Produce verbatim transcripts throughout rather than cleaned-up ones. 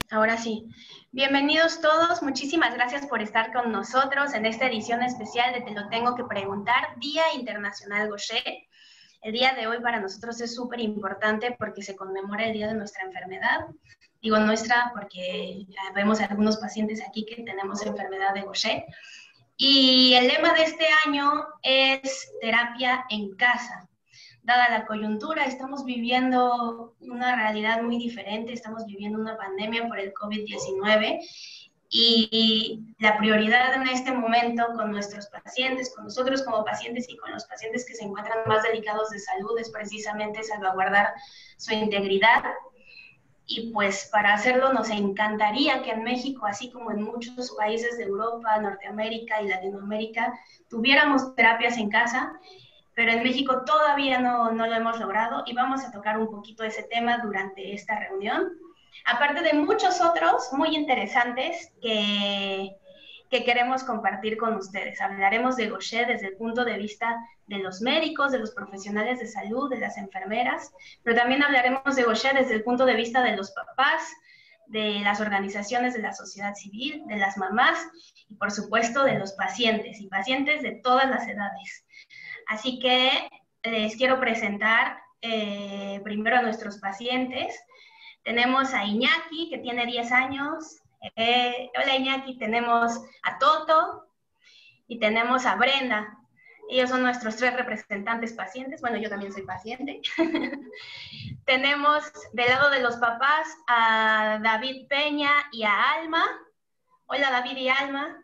Ahora sí. Bienvenidos todos. Muchísimas gracias por estar con nosotros en esta edición especial de Te lo tengo que preguntar, Día Internacional Gaucher. El día de hoy para nosotros es súper importante porque se conmemora el día de nuestra enfermedad. Digo nuestra porque vemos algunos pacientes aquí que tenemos enfermedad de Gaucher. Y el lema de este año es terapia en casa. Dada la coyuntura, estamos viviendo una realidad muy diferente, estamos viviendo una pandemia por el COVID diecinueve y la prioridad en este momento con nuestros pacientes, con nosotros como pacientes y con los pacientes que se encuentran más delicados de salud es precisamente salvaguardar su integridad. Y pues para hacerlo nos encantaría que en México, así como en muchos países de Europa, Norteamérica y Latinoamérica, tuviéramos terapias en casa, pero en México todavía no, no lo hemos logrado y vamos a tocar un poquito ese tema durante esta reunión. Aparte de muchos otros muy interesantes que, que queremos compartir con ustedes. Hablaremos de Gaucher desde el punto de vista de los médicos, de los profesionales de salud, de las enfermeras, pero también hablaremos de Gaucher desde el punto de vista de los papás, de las organizaciones de la sociedad civil, de las mamás y por supuesto de los pacientes y pacientes de todas las edades. Así que les quiero presentar eh, primero a nuestros pacientes. Tenemos a Iñaki, que tiene diez años. Eh, hola Iñaki, tenemos a Toto y tenemos a Brenda. Ellos son nuestros tres representantes pacientes. Bueno, yo también soy paciente. Tenemos del lado de los papás a David Peña y a Alma. Hola David y Alma.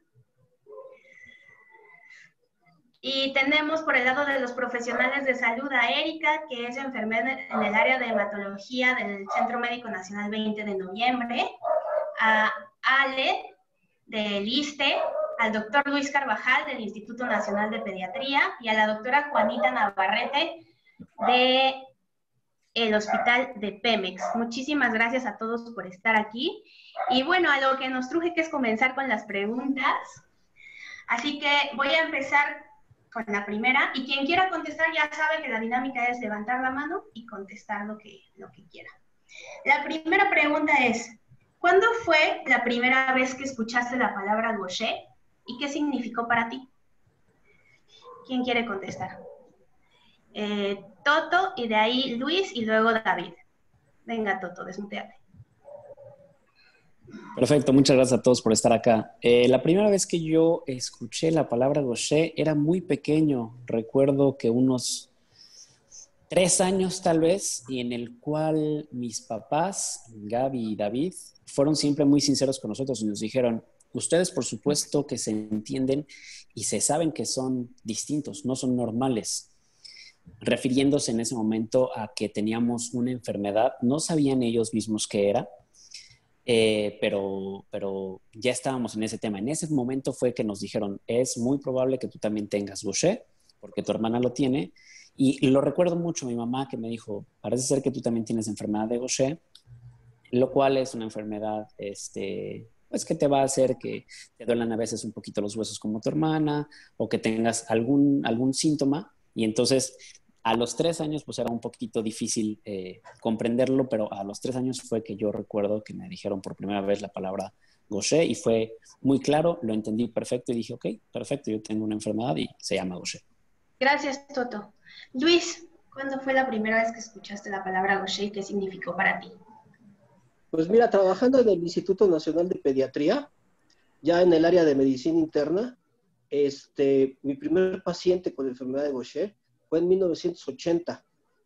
Y tenemos por el lado de los profesionales de salud a Erika, que es enfermera en el área de hematología del Centro Médico Nacional veinte de noviembre, a Ale del ISSSTE, al doctor Luis Carvajal del Instituto Nacional de Pediatría y a la doctora Juanita Navarrete del Hospital de Pemex. Muchísimas gracias a todos por estar aquí. Y bueno, a lo que nos truje que es comenzar con las preguntas. Así que voy a empezar con la primera, y quien quiera contestar ya sabe que la dinámica es levantar la mano y contestar lo que, lo que quiera. La primera pregunta es, ¿cuándo fue la primera vez que escuchaste la palabra Gaucher y qué significó para ti? ¿Quién quiere contestar? Eh, Toto, y de ahí Luis, y luego David. Venga, Toto, desmuteate. Perfecto, muchas gracias a todos por estar acá. Eh, la primera vez que yo escuché la palabra Gaucher era muy pequeño. Recuerdo que unos tres años tal vez, y en el cual mis papás, Gaby y David, fueron siempre muy sinceros con nosotros y nos dijeron, ustedes por supuesto que se entienden y se saben que son distintos, no son normales. Refiriéndose en ese momento a que teníamos una enfermedad, no sabían ellos mismos qué era, Eh, pero, pero ya estábamos en ese tema. En ese momento fue que nos dijeron, es muy probable que tú también tengas Gaucher, porque tu hermana lo tiene. Y, y lo recuerdo mucho, mi mamá que me dijo, parece ser que tú también tienes enfermedad de Gaucher, lo cual es una enfermedad este, pues que te va a hacer que te duelan a veces un poquito los huesos como tu hermana, o que tengas algún, algún síntoma. Y entonces a los tres años pues era un poquito difícil eh, comprenderlo, pero a los tres años fue que yo recuerdo que me dijeron por primera vez la palabra Gaucher y fue muy claro, lo entendí perfecto y dije, ok, perfecto, yo tengo una enfermedad y se llama Gaucher. Gracias, Toto. Luis, ¿cuándo fue la primera vez que escuchaste la palabra Gaucher y qué significó para ti? Pues mira, trabajando en el Instituto Nacional de Pediatría, ya en el área de medicina interna, este, mi primer paciente con enfermedad de Gaucher fue en mil novecientos ochenta.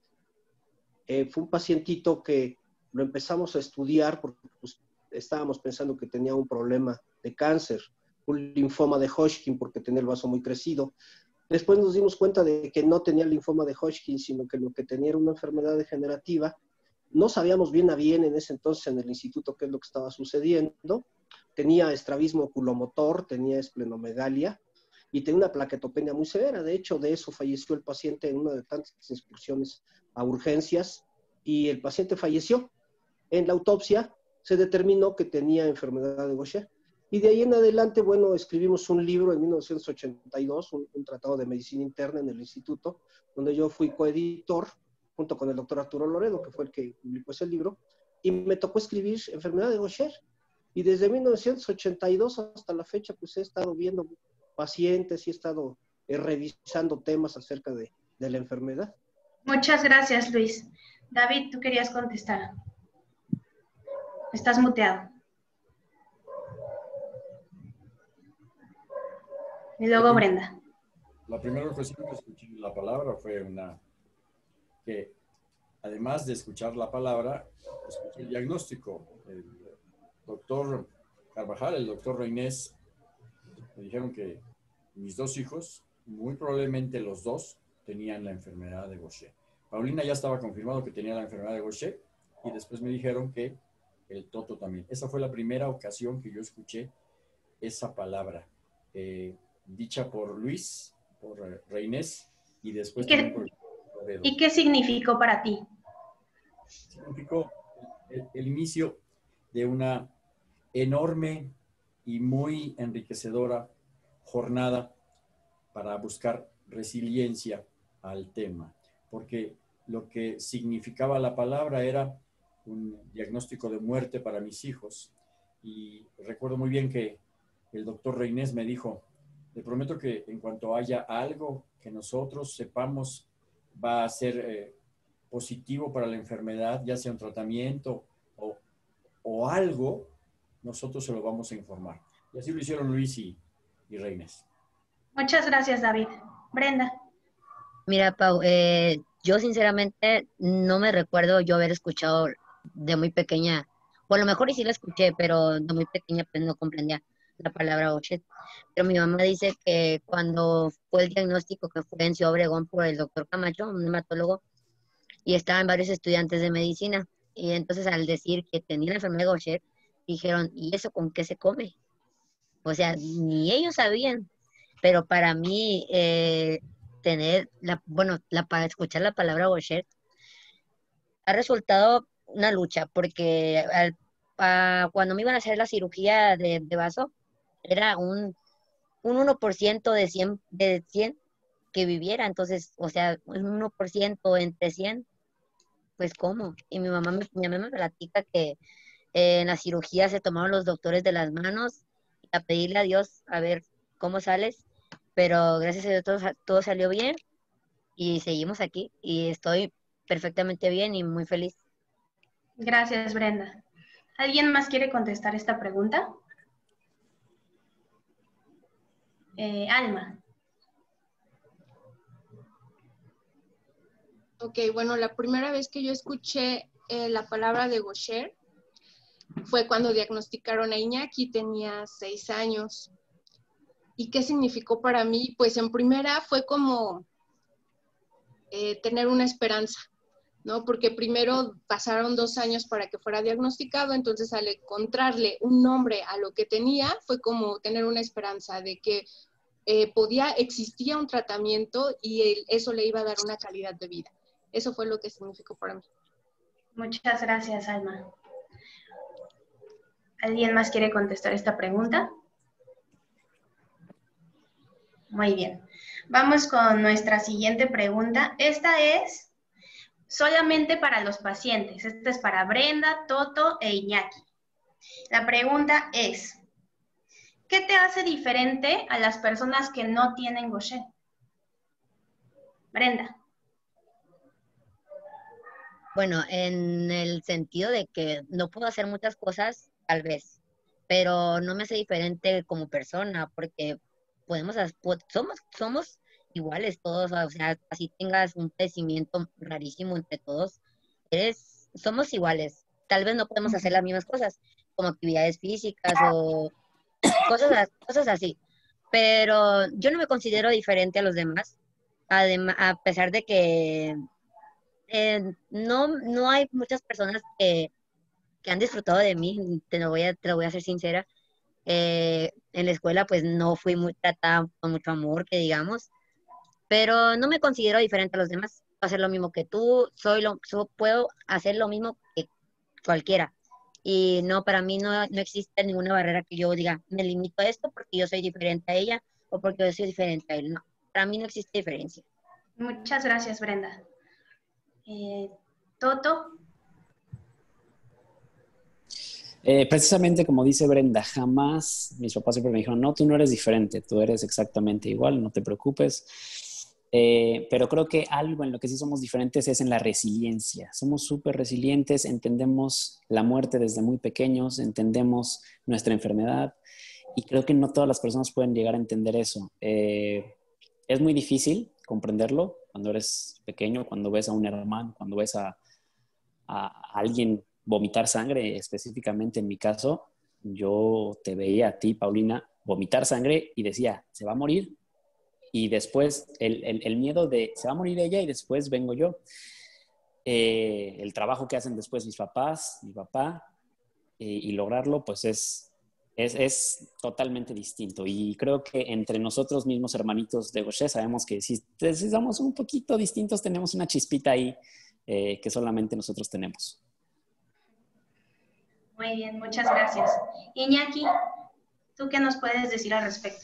Eh, fue un pacientito que lo empezamos a estudiar porque pues, estábamos pensando que tenía un problema de cáncer, un linfoma de Hodgkin porque tenía el vaso muy crecido. Después nos dimos cuenta de que no tenía linfoma de Hodgkin, sino que lo que tenía era una enfermedad degenerativa. No sabíamos bien a bien en ese entonces en el instituto qué es lo que estaba sucediendo. Tenía estrabismo oculomotor, tenía esplenomegalia, y tenía una plaquetopenia muy severa. De hecho, de eso falleció el paciente en una de tantas excursiones a urgencias, y el paciente falleció. En la autopsia se determinó que tenía enfermedad de Gaucher. Y de ahí en adelante, bueno, escribimos un libro en mil novecientos ochenta y dos, un, un tratado de medicina interna en el instituto, donde yo fui coeditor, junto con el doctor Arturo Loredo, que fue el que publicó ese libro, y me tocó escribir enfermedad de Gaucher. Y desde mil novecientos ochenta y dos hasta la fecha, pues he estado viendo pacientes y he estado eh, revisando temas acerca de, de la enfermedad. Muchas gracias, Luis. David, tú querías contestar. Estás muteado. Y luego Brenda. La primera ocasión que escuché la palabra fue una que, además de escuchar la palabra, escuché el diagnóstico. El doctor Carvajal, el doctor Reynés, me dijeron que mis dos hijos, muy probablemente los dos, tenían la enfermedad de Gaucher. Paulina ya estaba confirmado que tenía la enfermedad de Gaucher y después me dijeron que el Toto también. Esa fue la primera ocasión que yo escuché esa palabra, eh, dicha por Luis, por eh, Reynés, y después ¿Y qué, también por Toledo. ¿Y qué significó para ti? Significó el, el inicio de una enorme y muy enriquecedora jornada para buscar resiliencia al tema, porque lo que significaba la palabra era un diagnóstico de muerte para mis hijos. Y recuerdo muy bien que el doctor Reynés me dijo, le prometo que en cuanto haya algo que nosotros sepamos va a ser eh, positivo para la enfermedad, ya sea un tratamiento o, o algo, nosotros se lo vamos a informar. Y así lo hicieron Luis y, y Reynés. Muchas gracias, David. Brenda. Mira, Pau, eh, yo sinceramente no me recuerdo yo haber escuchado de muy pequeña, o a lo mejor y sí la escuché, pero de muy pequeña pues no comprendía la palabra Gaucher. Pero mi mamá dice que cuando fue el diagnóstico que fue en Ciudad Obregón por el doctor Camacho, un hematólogo, y estaban varios estudiantes de medicina, y entonces al decir que tenía la enfermedad de Gaucher, dijeron, ¿y eso con qué se come? O sea, ni ellos sabían, pero para mí... Eh, tener, la, bueno, la, para escuchar la palabra Gaucher ha resultado una lucha, porque al, a, cuando me iban a hacer la cirugía de, de vaso, era un, un uno por ciento de cien, de cien que viviera, entonces, o sea, un uno por ciento entre cien, pues ¿cómo? Y mi mamá me, mi mamá me platica que eh, en la cirugía se tomaron los doctores de las manos a pedirle a Dios a ver cómo sales, pero gracias a Dios todo, todo salió bien y seguimos aquí y estoy perfectamente bien y muy feliz. Gracias, Brenda. ¿Alguien más quiere contestar esta pregunta? Eh, Alma. Ok, bueno, la primera vez que yo escuché eh, la palabra de Gaucher fue cuando diagnosticaron a Iñaki, tenía seis años. ¿Y qué significó para mí? Pues en primera fue como eh, tener una esperanza, ¿no? Porque primero pasaron dos años para que fuera diagnosticado, entonces al encontrarle un nombre a lo que tenía, fue como tener una esperanza de que eh, podía, existía un tratamiento y el, eso le iba a dar una calidad de vida. Eso fue lo que significó para mí. Muchas gracias, Alma. ¿Alguien más quiere contestar esta pregunta? Muy bien. Vamos con nuestra siguiente pregunta. Esta es solamente para los pacientes. Esta es para Brenda, Toto e Iñaki. La pregunta es, ¿qué te hace diferente a las personas que no tienen Gaucher? Brenda. Bueno, en el sentido de que no puedo hacer muchas cosas, tal vez, pero no me hace diferente como persona, porque podemos, somos, somos iguales todos, o sea, así tengas un padecimiento rarísimo entre todos, eres, somos iguales. Tal vez no podemos hacer las mismas cosas, como actividades físicas o cosas, cosas así, pero yo no me considero diferente a los demás, además, a pesar de que eh, no, no hay muchas personas que, que han disfrutado de mí, te lo voy a, te lo voy a ser sincera. Eh, en la escuela pues no fui muy tratada con mucho amor, que digamos, pero no me considero diferente a los demás. Puedo hacer lo mismo que tú, soy lo, so, puedo hacer lo mismo que cualquiera. Y no, para mí no, no existe ninguna barrera que yo diga, me limito a esto porque yo soy diferente a ella o porque yo soy diferente a él. No, para mí no existe diferencia. Muchas gracias, Brenda. Eh, Toto. Eh, precisamente como dice Brenda, jamás mis papás siempre me dijeron, no, tú no eres diferente, tú eres exactamente igual, no te preocupes. Eh, pero creo que algo en lo que sí somos diferentes es en la resiliencia. Somos súper resilientes, entendemos la muerte desde muy pequeños, entendemos nuestra enfermedad y creo que no todas las personas pueden llegar a entender eso. Eh, es muy difícil comprenderlo cuando eres pequeño, cuando ves a un hermano, cuando ves a, a alguien vomitar sangre, específicamente en mi caso, yo te veía a ti, Paulina, vomitar sangre y decía, se va a morir. Y después el, el, el miedo de, se va a morir ella y después vengo yo. Eh, el trabajo que hacen después mis papás, mi papá, eh, y lograrlo, pues es, es, es totalmente distinto. Y creo que entre nosotros mismos, hermanitos de Goshe, sabemos que si, si somos un poquito distintos, tenemos una chispita ahí eh, que solamente nosotros tenemos. Muy bien, muchas gracias. Iñaki, ¿tú qué nos puedes decir al respecto?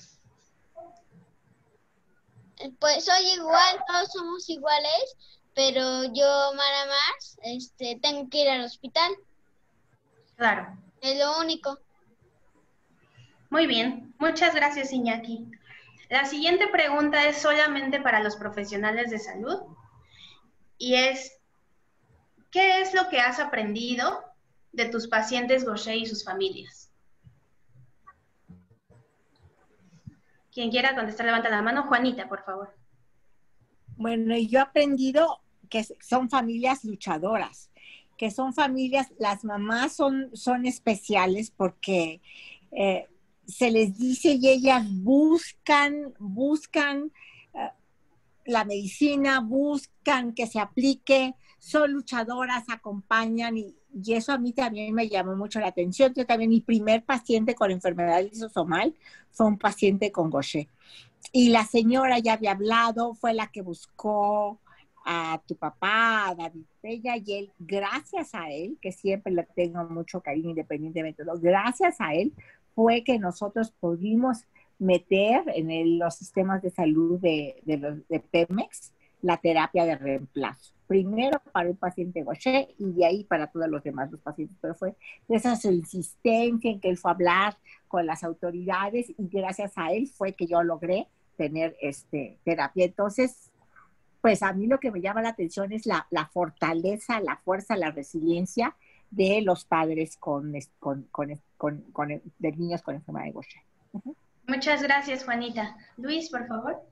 Pues soy igual, todos somos iguales, pero yo nada más este, tengo que ir al hospital. Claro. Es lo único. Muy bien, muchas gracias, Iñaki. La siguiente pregunta es solamente para los profesionales de salud y es, ¿qué es lo que has aprendido de tus pacientes Goshe y sus familias? Quien quiera contestar, levanta la mano. Juanita, por favor. Bueno, yo he aprendido que son familias luchadoras, que son familias, las mamás son, son especiales porque eh, se les dice y ellas buscan, buscan eh, la medicina, buscan que se aplique, son luchadoras, acompañan y, y eso a mí también me llamó mucho la atención. Yo también mi primer paciente con enfermedad lisosomal fue un paciente con Goshe. Y la señora ya había hablado, fue la que buscó a tu papá, a David Bella, y él, gracias a él, que siempre le tengo mucho cariño independientemente de todo, gracias a él fue que nosotros pudimos meter en el, los sistemas de salud de, de, los, de Pemex la terapia de reemplazo. Primero para un paciente Goshe y de ahí para todos los demás los pacientes, pero fue esa su insistencia en que él fue a hablar con las autoridades y gracias a él fue que yo logré tener este, terapia. Entonces, pues a mí lo que me llama la atención es la, la fortaleza, la fuerza, la resiliencia de los padres con, con, con, con, con de niños con enfermedad de Goshe. Uh-huh. Muchas gracias, Juanita. Luis, por favor.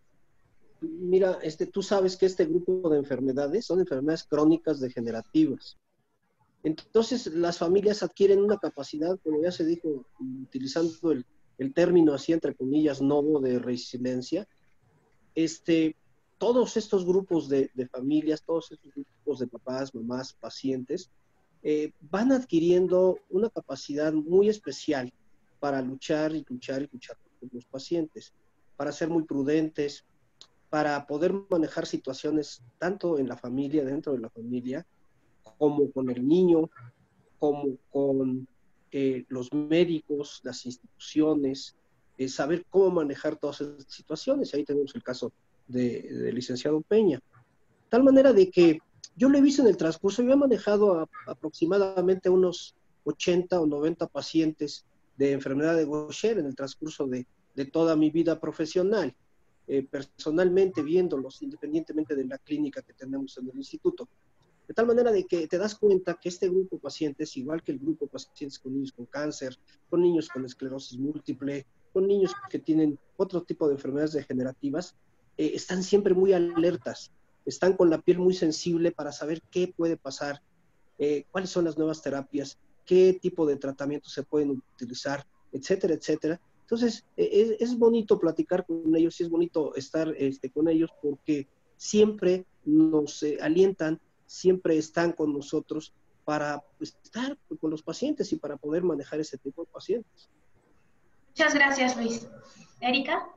Mira, este, tú sabes que este grupo de enfermedades son enfermedades crónicas degenerativas. Entonces, las familias adquieren una capacidad, como ya se dijo, utilizando el, el término así, entre comillas, novo de resiliencia. Este, todos estos grupos de, de familias, todos estos grupos de papás, mamás, pacientes, eh, van adquiriendo una capacidad muy especial para luchar y luchar y luchar con los pacientes, para ser muy prudentes, para poder manejar situaciones tanto en la familia, dentro de la familia, como con el niño, como con eh, los médicos, las instituciones, eh, saber cómo manejar todas esas situaciones. Ahí tenemos el caso del de licenciado Peña. De tal manera de que yo lo he visto en el transcurso, yo he manejado a, aproximadamente unos ochenta o noventa pacientes de enfermedad de Goshe en el transcurso de, de toda mi vida profesional. Eh, personalmente viéndolos, independientemente de la clínica que tenemos en el instituto. De tal manera de que te das cuenta que este grupo de pacientes, igual que el grupo de pacientes con niños con cáncer, con niños con esclerosis múltiple, con niños que tienen otro tipo de enfermedades degenerativas, eh, están siempre muy alertas, están con la piel muy sensible para saber qué puede pasar, eh, cuáles son las nuevas terapias, qué tipo de tratamientos se pueden utilizar, etcétera, etcétera. Entonces, es, es bonito platicar con ellos y es bonito estar este, con ellos porque siempre nos eh, alientan, siempre están con nosotros para pues, estar con los pacientes y para poder manejar ese tipo de pacientes. Muchas gracias, Luis. Erika.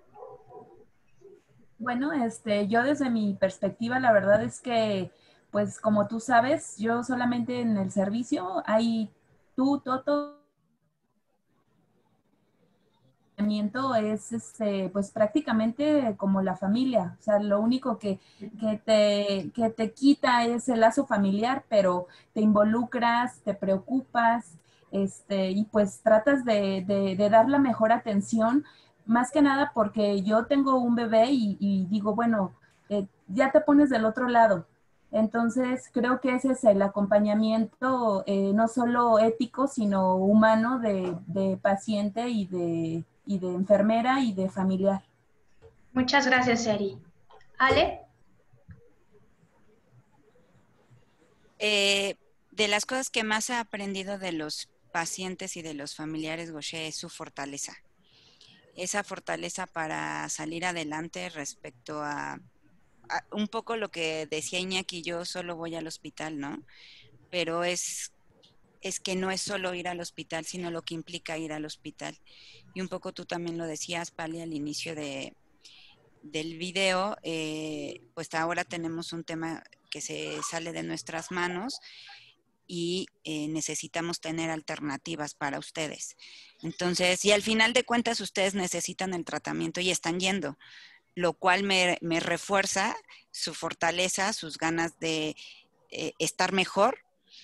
Bueno, este, yo desde mi perspectiva, la verdad es que, pues como tú sabes, yo solamente en el servicio hay tú, Toto, es este, pues prácticamente como la familia, o sea, lo único que, que, te, que te quita es el lazo familiar, pero te involucras, te preocupas este, y pues tratas de, de, de dar la mejor atención, más que nada porque yo tengo un bebé y, y digo, bueno, eh, ya te pones del otro lado. Entonces, creo que ese es el acompañamiento, eh, no solo ético, sino humano de, de paciente y de, y de enfermera y de familiar. Muchas gracias, Eri. ¿Ale? Eh, de las cosas que más he aprendido de los pacientes y de los familiares Gaucher es su fortaleza. Esa fortaleza para salir adelante respecto a un poco lo que decía Iñaki, yo solo voy al hospital, ¿no? Pero es, es que no es solo ir al hospital, sino lo que implica ir al hospital. Y un poco tú también lo decías, Pali, al inicio de, del video, eh, pues ahora tenemos un tema que se sale de nuestras manos y eh, necesitamos tener alternativas para ustedes. Entonces, y al final de cuentas ustedes necesitan el tratamiento y están yendo, lo cual me, me refuerza su fortaleza, sus ganas de eh, estar mejor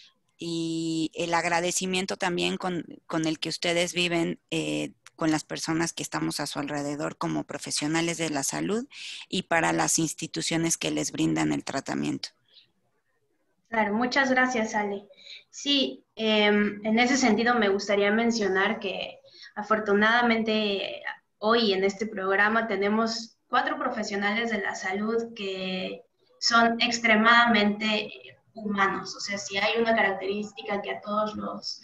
y el agradecimiento también con, con el que ustedes viven eh, con las personas que estamos a su alrededor como profesionales de la salud y para las instituciones que les brindan el tratamiento. Claro, muchas gracias, Ale. Sí, eh, en ese sentido me gustaría mencionar que afortunadamente hoy en este programa tenemos cuatro profesionales de la salud que son extremadamente humanos. O sea, si hay una característica que a todos los,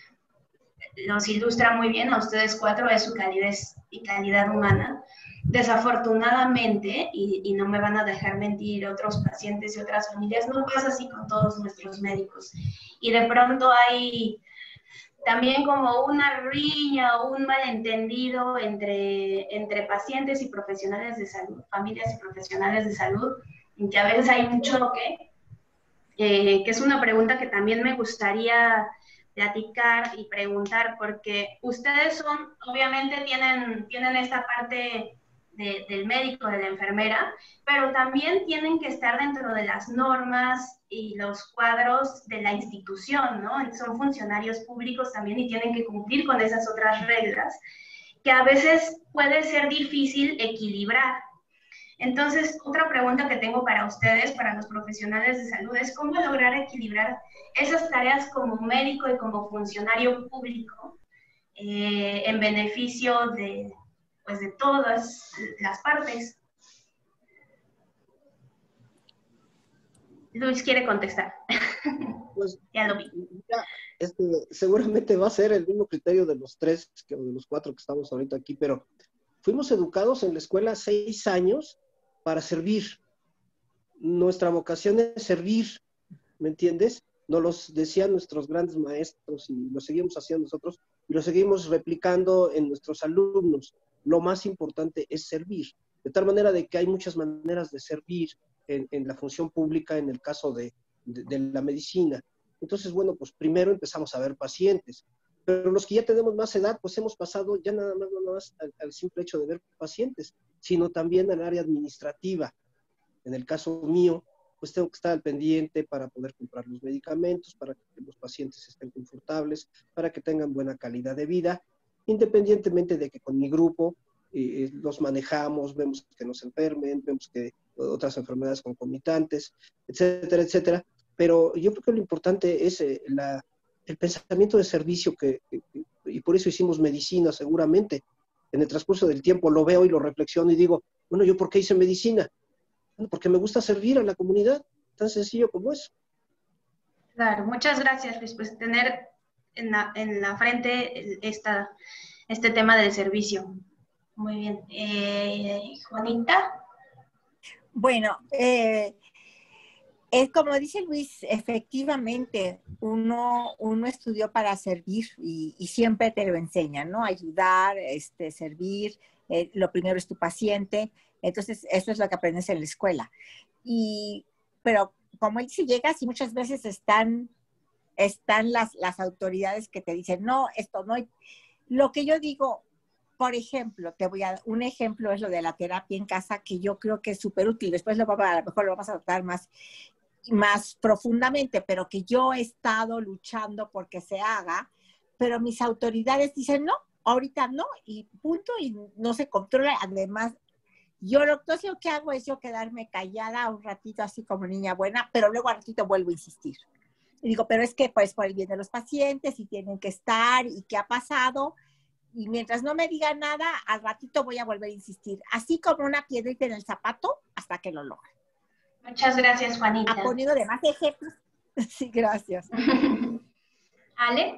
los ilustra muy bien, a ustedes cuatro, es su calidez y calidad humana. Desafortunadamente, y, y no me van a dejar mentir otros pacientes y otras familias, no pasa así con todos nuestros médicos. Y de pronto hay también como una riña o un malentendido entre, entre pacientes y profesionales de salud, familias y profesionales de salud, en que a veces hay un choque, eh, que es una pregunta que también me gustaría platicar y preguntar, porque ustedes son, obviamente tienen, tienen esta parte de, del médico, de la enfermera, pero también tienen que estar dentro de las normas y los cuadros de la institución, ¿no? Son funcionarios públicos también y tienen que cumplir con esas otras reglas que a veces puede ser difícil equilibrar. Entonces, otra pregunta que tengo para ustedes, para los profesionales de salud, es cómo lograr equilibrar esas tareas como médico y como funcionario público eh, en beneficio de, pues, de todas las partes. Luis quiere contestar. Pues, ya lo vi. Ya, este, seguramente va a ser el mismo criterio de los tres, que de los cuatro que estamos ahorita aquí, pero fuimos educados en la escuela seis años para servir. Nuestra vocación es servir, ¿me entiendes? Nos los decían nuestros grandes maestros y lo seguimos haciendo nosotros y lo seguimos replicando en nuestros alumnos. Lo más importante es servir. De tal manera de que hay muchas maneras de servir en, en la función pública, en el caso de, de, de la medicina. Entonces, bueno, pues primero empezamos a ver pacientes. Pero los que ya tenemos más edad, pues hemos pasado ya nada más, nada más al, al simple hecho de ver pacientes, sino también al área administrativa. En el caso mío, pues tengo que estar al pendiente para poder comprar los medicamentos, para que los pacientes estén confortables, para que tengan buena calidad de vida, independientemente de que con mi grupo eh, los manejamos, vemos que no se enfermen, vemos que otras enfermedades concomitantes, etcétera, etcétera. Pero yo creo que lo importante es eh, la, el pensamiento de servicio, que, que, y por eso hicimos medicina seguramente. En el transcurso del tiempo lo veo y lo reflexiono y digo, bueno, ¿yo por qué hice medicina? Bueno, porque me gusta servir a la comunidad, tan sencillo como eso. Claro, muchas gracias, Luis. Pues tener en la, en la frente esta, este tema del servicio. Muy bien. Eh, Juanita. Bueno, eh, es como dice Luis, efectivamente, uno, uno estudió para servir y, y siempre te lo enseñan, ¿no? Ayudar, este, servir, eh, lo primero es tu paciente. Entonces, eso es lo que aprendes en la escuela. Y, pero como él si llegas y muchas veces están, están las, las autoridades que te dicen, no, esto no. Lo que yo digo, por ejemplo, te voy a dar un ejemplo, es lo de la terapia en casa, que yo creo que es súper útil. Después lo, a lo mejor lo vamos a tratar más, más profundamente, pero que yo he estado luchando porque se haga, pero mis autoridades dicen no, ahorita no, y punto, y no se controla. Además, yo lo, entonces lo que hago es yo quedarme callada un ratito así como niña buena, pero luego al ratito vuelvo a insistir. Y digo, pero es que pues por el bien de los pacientes y tienen que estar y qué ha pasado. Y mientras no me digan nada, al ratito voy a volver a insistir. Así como una piedrita en el zapato hasta que lo logren. Muchas gracias, Juanita. Ha ponido de más ejemplos. Sí, gracias. Ale.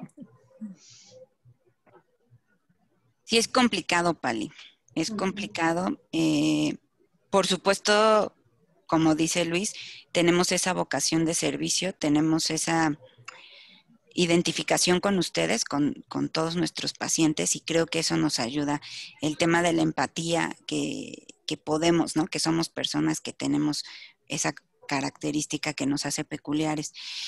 Sí, es complicado, Pali. Es complicado. Eh, por supuesto, como dice Luis, tenemos esa vocación de servicio, tenemos esa identificación con ustedes, con, con todos nuestros pacientes, y creo que eso nos ayuda. El tema de la empatía que, que podemos, ¿no? Que somos personas que tenemos esa característica que nos hace peculiares.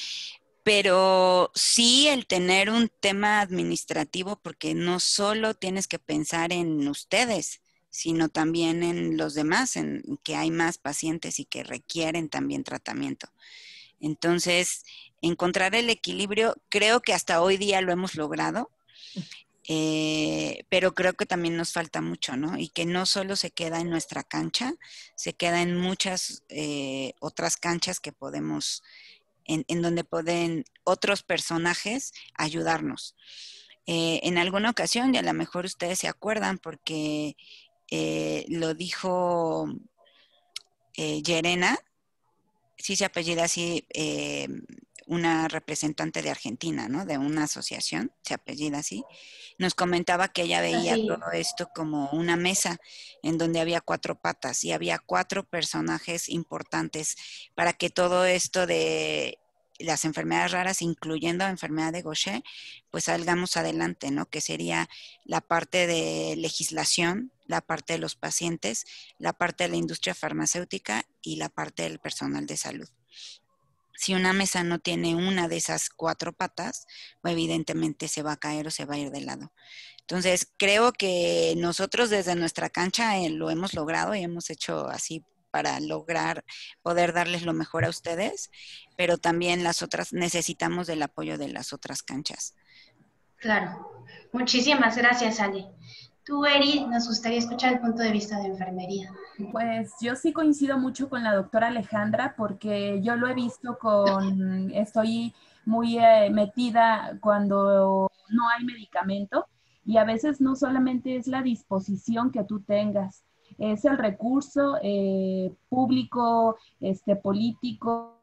Pero sí el tener un tema administrativo, porque no solo tienes que pensar en ustedes, sino también en los demás, en que hay más pacientes y que requieren también tratamiento. Entonces, encontrar el equilibrio, creo que hasta hoy día lo hemos logrado, eh, pero creo que también nos falta mucho, ¿no? Y que no solo se queda en nuestra cancha, se queda en muchas eh, otras canchas que podemos, en, en donde pueden otros personajes ayudarnos. Eh, en alguna ocasión, y a lo mejor ustedes se acuerdan, porque eh, lo dijo eh, Yerena, sí se apellida así, eh, una representante de Argentina, ¿no? De una asociación, se apellida así. Nos comentaba que ella veía Así. todo esto como una mesa en donde había cuatro patas y había cuatro personajes importantes para que todo esto de las enfermedades raras, incluyendo la enfermedad de Gaucher, pues salgamos adelante, ¿no? Que sería la parte de legislación, la parte de los pacientes, la parte de la industria farmacéutica y la parte del personal de salud. Si una mesa no tiene una de esas cuatro patas, pues evidentemente se va a caer o se va a ir de lado. Entonces, creo que nosotros desde nuestra cancha eh, lo hemos logrado y hemos hecho así para lograr poder darles lo mejor a ustedes, pero también las otras necesitamos del apoyo de las otras canchas. Claro. Muchísimas gracias, Ale. Tú, Eri, nos gustaría escuchar el punto de vista de enfermería. Pues yo sí coincido mucho con la doctora Alejandra, porque yo lo he visto con, estoy muy eh, metida cuando no hay medicamento, y a veces no solamente es la disposición que tú tengas, es el recurso eh, público, este, político.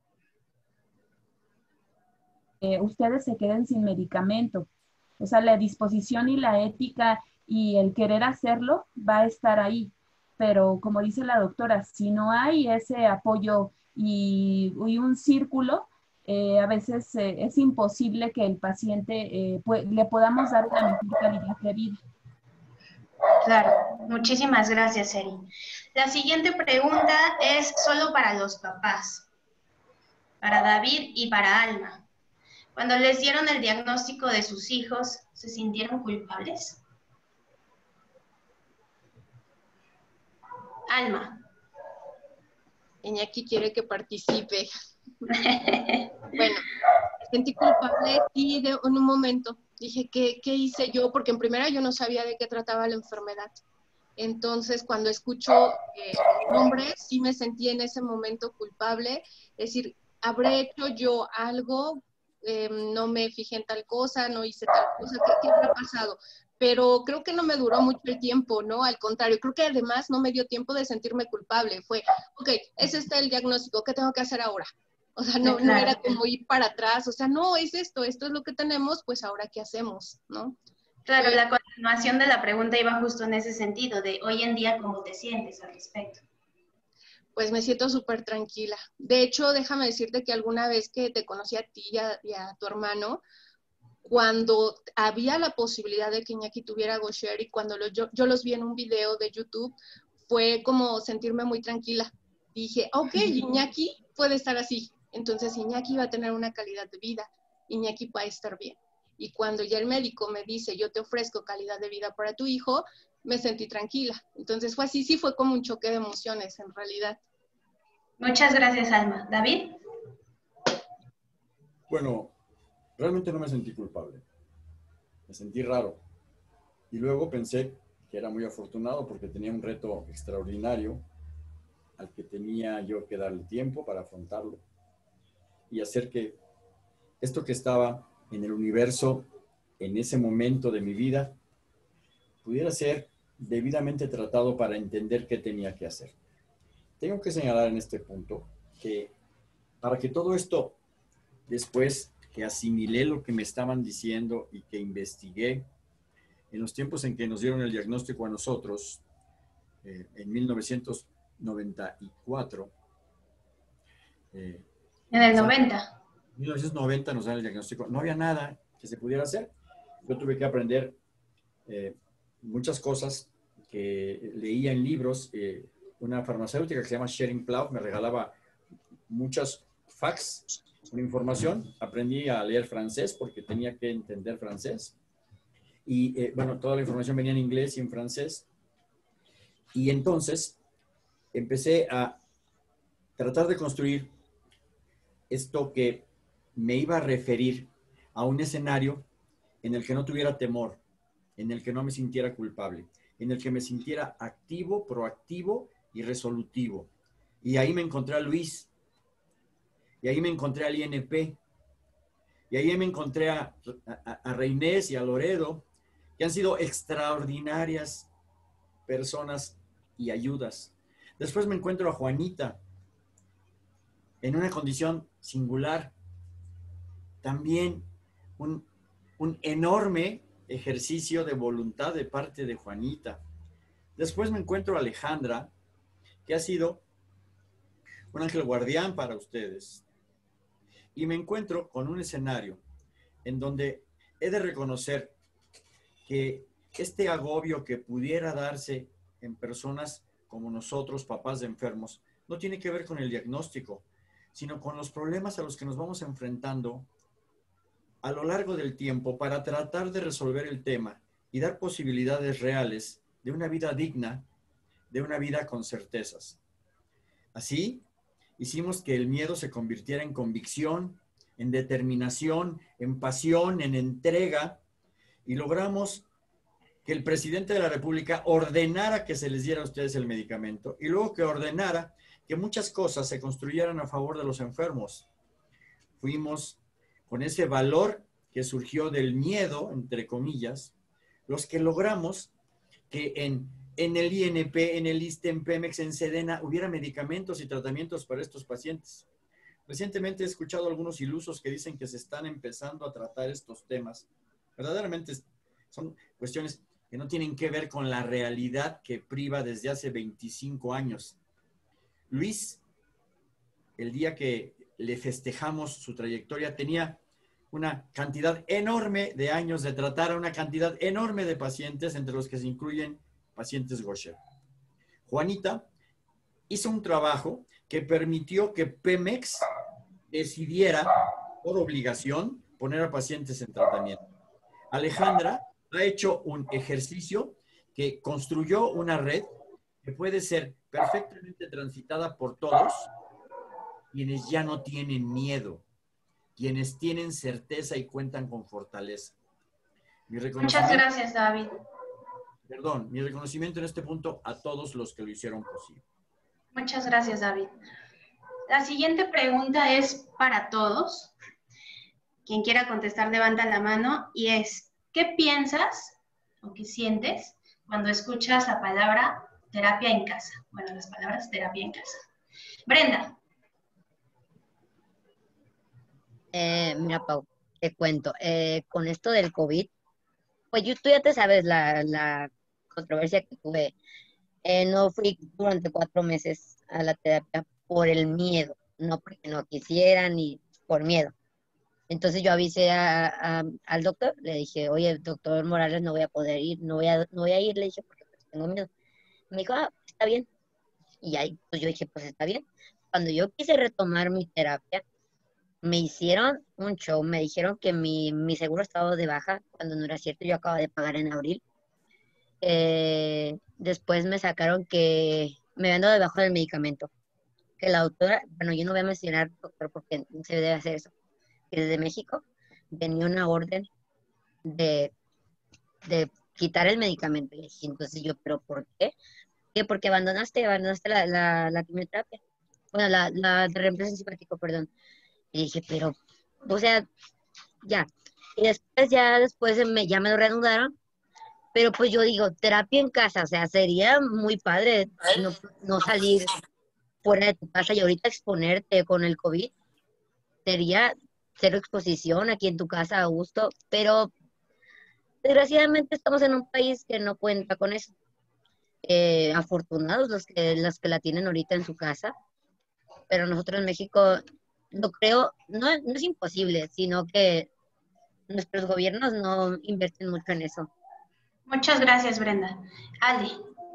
Eh, ustedes se queden sin medicamento. O sea, la disposición y la ética y el querer hacerlo va a estar ahí. Pero como dice la doctora, si no hay ese apoyo y, y un círculo, eh, a veces eh, es imposible que el paciente eh, pu- le podamos dar una mejor calidad de vida. Claro, muchísimas gracias, Eri. La siguiente pregunta es solo para los papás, para David y para Alma. Cuando les dieron el diagnóstico de sus hijos, ¿se sintieron culpables? Alma. Iñaki quiere que participe. Bueno, me sentí culpable y de, en un momento dije, ¿qué, ¿qué hice yo? Porque en primera yo no sabía de qué trataba la enfermedad. Entonces, cuando escucho eh, el nombre, sí me sentí en ese momento culpable. Es decir, ¿habré hecho yo algo? Eh, no me fijé en tal cosa, no hice tal cosa. ¿Qué, qué habrá pasado? Pero creo que no me duró mucho el tiempo, ¿no? Al contrario, creo que además no me dio tiempo de sentirme culpable. Fue, ok, es este el diagnóstico, ¿qué tengo que hacer ahora? O sea, no, no era como ir para atrás, o sea, no, es esto, esto es lo que tenemos, pues ahora qué hacemos, ¿no? Claro, la continuación de la pregunta iba justo en ese sentido, de hoy en día, ¿cómo te sientes al respecto? Pues me siento súper tranquila. De hecho, déjame decirte que alguna vez que te conocí a ti y a, y a tu hermano, cuando había la posibilidad de que Iñaki tuviera Gaucher y cuando lo, yo, yo los vi en un video de YouTube, fue como sentirme muy tranquila. Dije, ok, Iñaki puede estar así. Entonces Iñaki va a tener una calidad de vida. Iñaki va a estar bien. Y cuando ya el médico me dice, yo te ofrezco calidad de vida para tu hijo, me sentí tranquila. Entonces fue así, sí fue como un choque de emociones en realidad. Muchas gracias, Alma. ¿David? Bueno, realmente no me sentí culpable. me sentí raro. Y luego pensé que era muy afortunado porque tenía un reto extraordinario al que tenía yo que darle tiempo para afrontarlo y hacer que esto que estaba en el universo en ese momento de mi vida pudiera ser debidamente tratado para entender qué tenía que hacer. Tengo que señalar en este punto que para que todo esto, después que asimilé lo que me estaban diciendo y que investigué, en los tiempos en que nos dieron el diagnóstico a nosotros, eh, en mil novecientos noventa y cuatro. Eh, en el noventa. En mil novecientos noventa nos dan el diagnóstico. No había nada que se pudiera hacer. Yo tuve que aprender eh, muchas cosas que leía en libros. Eh, una farmacéutica que se llama Sharon Plough me regalaba muchas fax con información. Aprendí a leer francés porque tenía que entender francés. Y eh, bueno, toda la información venía en inglés y en francés. Y entonces empecé a tratar de construir esto que me iba a referir a un escenario en el que no tuviera temor, en el que no me sintiera culpable, en el que me sintiera activo, proactivo y resolutivo. Y ahí me encontré a Luis, y ahí me encontré al I N P, y ahí me encontré a, a, a Reinés y a Loredo, que han sido extraordinarias personas y ayudas. Después me encuentro a Juanita, en una condición singular. También un, un enorme ejercicio de voluntad de parte de Juanita. Después me encuentro a Alejandra, que ha sido un ángel guardián para ustedes. Y me encuentro con un escenario en donde he de reconocer que este agobio que pudiera darse en personas como nosotros, papás de enfermos, no tiene que ver con el diagnóstico, sino con los problemas a los que nos vamos enfrentando a lo largo del tiempo para tratar de resolver el tema y dar posibilidades reales de una vida digna, de una vida con certezas. Así, hicimos que el miedo se convirtiera en convicción, en determinación, en pasión, en entrega, y logramos que el presidente de la República ordenara que se les diera a ustedes el medicamento y luego que ordenara que muchas cosas se construyeran a favor de los enfermos. Fuimos con ese valor que surgió del miedo, entre comillas, los que logramos que en, en el I N P, en el ISSSTE, en Pemex, en Sedena, hubiera medicamentos y tratamientos para estos pacientes. Recientemente he escuchado algunos ilusos que dicen que se están empezando a tratar estos temas. Verdaderamente son cuestiones que no tienen que ver con la realidad que priva desde hace veinticinco años. Luis, el día que le festejamos su trayectoria, tenía una cantidad enorme de años de tratar a una cantidad enorme de pacientes, entre los que se incluyen pacientes Gaucher. Juanita hizo un trabajo que permitió que Pemex decidiera, por obligación, poner a pacientes en tratamiento. Alejandra ha hecho un ejercicio que construyó una red que puede ser perfectamente transitada por todos quienes ya no tienen miedo, quienes tienen certeza y cuentan con fortaleza. Mi Muchas gracias, David. Perdón, mi reconocimiento en este punto a todos los que lo hicieron posible. Muchas gracias, David. La siguiente pregunta es para todos. Quien quiera contestar, levanta la mano y es, ¿qué piensas o qué sientes cuando escuchas la palabra terapia en casa? Bueno, las palabras terapia en casa. Brenda. Eh, mira, Pau, te cuento. Eh, con esto del COVID, pues yo, tú ya te sabes la, la controversia que tuve. Eh, no fui durante cuatro meses a la terapia por el miedo, no porque no quisiera ni por miedo. Entonces yo avisé a, a, al doctor, le dije, oye, doctor Morales, no voy a poder ir, no voy a, no voy a ir, le dije, porque pues, tengo miedo. Me dijo, ah, está bien. Y ahí pues yo dije, pues está bien. Cuando yo quise retomar mi terapia, me hicieron un show, me dijeron que mi, mi seguro estaba de baja, cuando no era cierto, yo acabo de pagar en abril. Eh, después me sacaron que me habían dado debajo del medicamento. Que la doctora, bueno, yo no voy a mencionar, doctor, porque no se debe hacer eso, que desde México venía una orden de de quitar el medicamento. Y entonces yo, ¿pero por qué? ¿Qué? Porque abandonaste, abandonaste la, la, la quimioterapia. Bueno, la, la de reemplazo simpático, perdón. Y dije, pero, o sea, ya. Y después ya, después me, ya me lo reanudaron. Pero pues yo digo, terapia en casa, o sea, sería muy padre no, no salir fuera de tu casa y ahorita exponerte con el COVID. Sería cero exposición aquí en tu casa a gusto, pero desgraciadamente estamos en un país que no cuenta con eso. Eh, afortunados los que, los que la tienen ahorita en su casa, pero nosotros en México, no creo, no, no es imposible, sino que nuestros gobiernos no invierten mucho en eso. Muchas gracias, Brenda. Ale.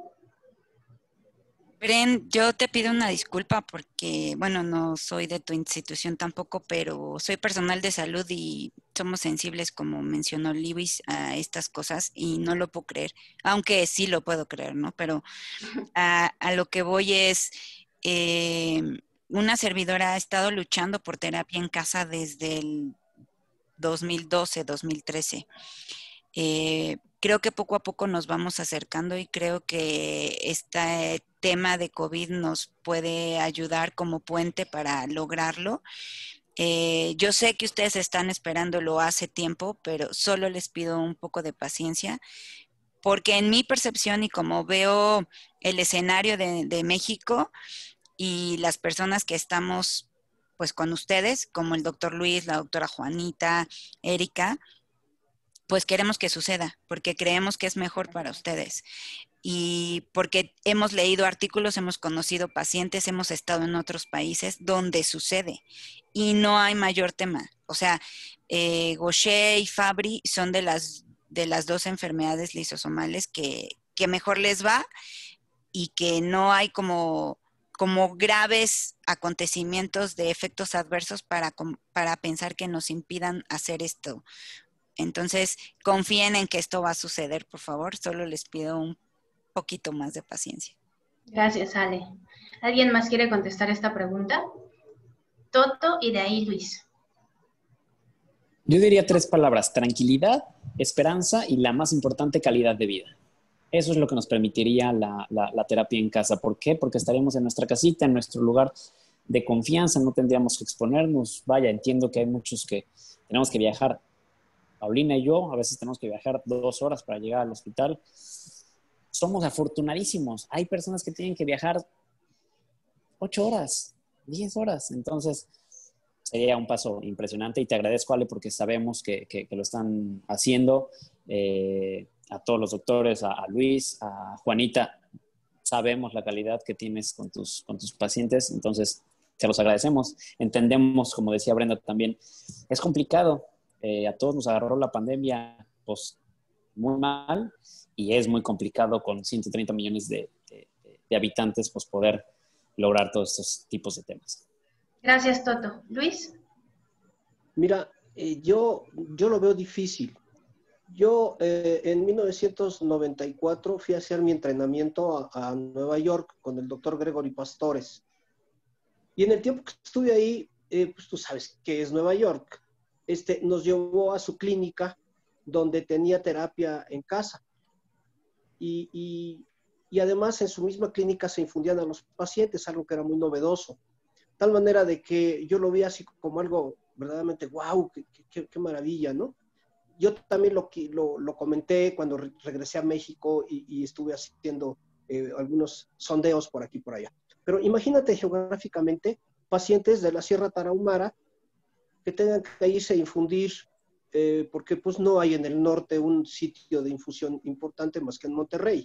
Bren, yo te pido una disculpa porque, bueno, no soy de tu institución tampoco, pero soy personal de salud y somos sensibles, como mencionó Lewis, a estas cosas y no lo puedo creer, aunque sí lo puedo creer, ¿no? Pero a, a lo que voy es, eh, una servidora ha estado luchando por terapia en casa desde el dos mil doce, dos mil trece. Eh, creo que poco a poco nos vamos acercando y creo que este tema de COVID nos puede ayudar como puente para lograrlo. Eh, yo sé que ustedes están esperándolo hace tiempo, pero solo les pido un poco de paciencia, porque en mi percepción y como veo el escenario de, de México y las personas que estamos pues con ustedes, como el doctor Luis, la doctora Juanita, Erika, pues queremos que suceda, porque creemos que es mejor para ustedes. Y porque hemos leído artículos, hemos conocido pacientes, hemos estado en otros países donde sucede y no hay mayor tema. O sea, eh, Gaucher y Fabry son de las, de las dos enfermedades lisosomales que, que mejor les va y que no hay como, como graves acontecimientos de efectos adversos para, para pensar que nos impidan hacer esto. Entonces, confíen en que esto va a suceder, por favor. Solo les pido un poquito más de paciencia. Gracias, Ale. ¿Alguien más quiere contestar esta pregunta? Toto y de ahí Luis. Yo diría tres palabras: tranquilidad, esperanza y la más importante, calidad de vida. Eso es lo que nos permitiría la, la, la terapia en casa. ¿Por qué? Porque estaríamos en nuestra casita, en nuestro lugar de confianza, no tendríamos que exponernos. Vaya, entiendo que hay muchos que tenemos que viajar. Paulina y yo a veces tenemos que viajar dos horas para llegar al hospital. Somos afortunadísimos. Hay personas que tienen que viajar ocho horas, diez horas. Entonces, sería un paso impresionante y te agradezco, Ale, porque sabemos que, que, que lo están haciendo. Eh, a todos los doctores, a, a Luis, a Juanita, sabemos la calidad que tienes con tus, con tus pacientes. Entonces, te los agradecemos. Entendemos, como decía Brenda también, es complicado. Eh, a todos nos agarró la pandemia pues, muy mal y es muy complicado con ciento treinta millones de, de, de habitantes pues, poder lograr todos estos tipos de temas. Gracias, Toto. Luis. Mira, eh, yo, yo lo veo difícil. Yo eh, en mil novecientos noventa y cuatro fui a hacer mi entrenamiento a, a Nueva York con el doctor Gregory Pastores. Y en el tiempo que estuve ahí, eh, pues tú sabes qué es Nueva York. Este, nos llevó a su clínica donde tenía terapia en casa. Y, y, y además en su misma clínica se infundían a los pacientes, algo que era muy novedoso. Tal manera de que yo lo vi así como algo verdaderamente, wow, qué, qué, qué maravilla, ¿no? Yo también lo, lo, lo comenté cuando re regresé a México y, y estuve haciendo eh, algunos sondeos por aquí y por allá. Pero imagínate geográficamente pacientes de la Sierra Tarahumara que tengan que irse a infundir, eh, porque pues no hay en el norte un sitio de infusión importante más que en Monterrey.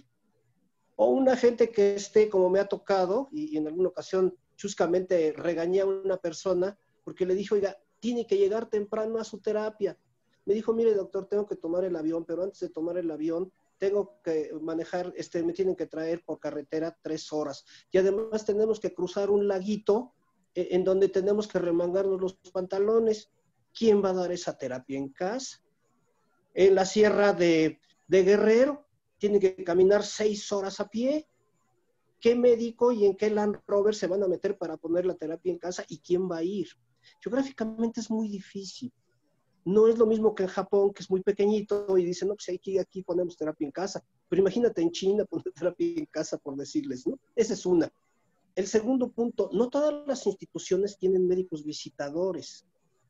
O una gente que esté, como me ha tocado, y, y en alguna ocasión chuscamente regañé a una persona porque le dije, oiga, tiene que llegar temprano a su terapia. Me dijo, mire doctor, tengo que tomar el avión, pero antes de tomar el avión tengo que manejar, este, me tienen que traer por carretera tres horas. Y además tenemos que cruzar un laguito en donde tenemos que remangarnos los pantalones. ¿Quién va a dar esa terapia en casa? En la sierra de, de Guerrero, tienen que caminar seis horas a pie. ¿Qué médico y en qué Land Rover se van a meter para poner la terapia en casa? ¿Y quién va a ir? Geográficamente es muy difícil. No es lo mismo que en Japón, que es muy pequeñito y dicen, no, pues aquí, aquí ponemos terapia en casa. Pero imagínate en China poner terapia en casa, por decirles, ¿no? Esa es una. El segundo punto, no todas las instituciones tienen médicos visitadores.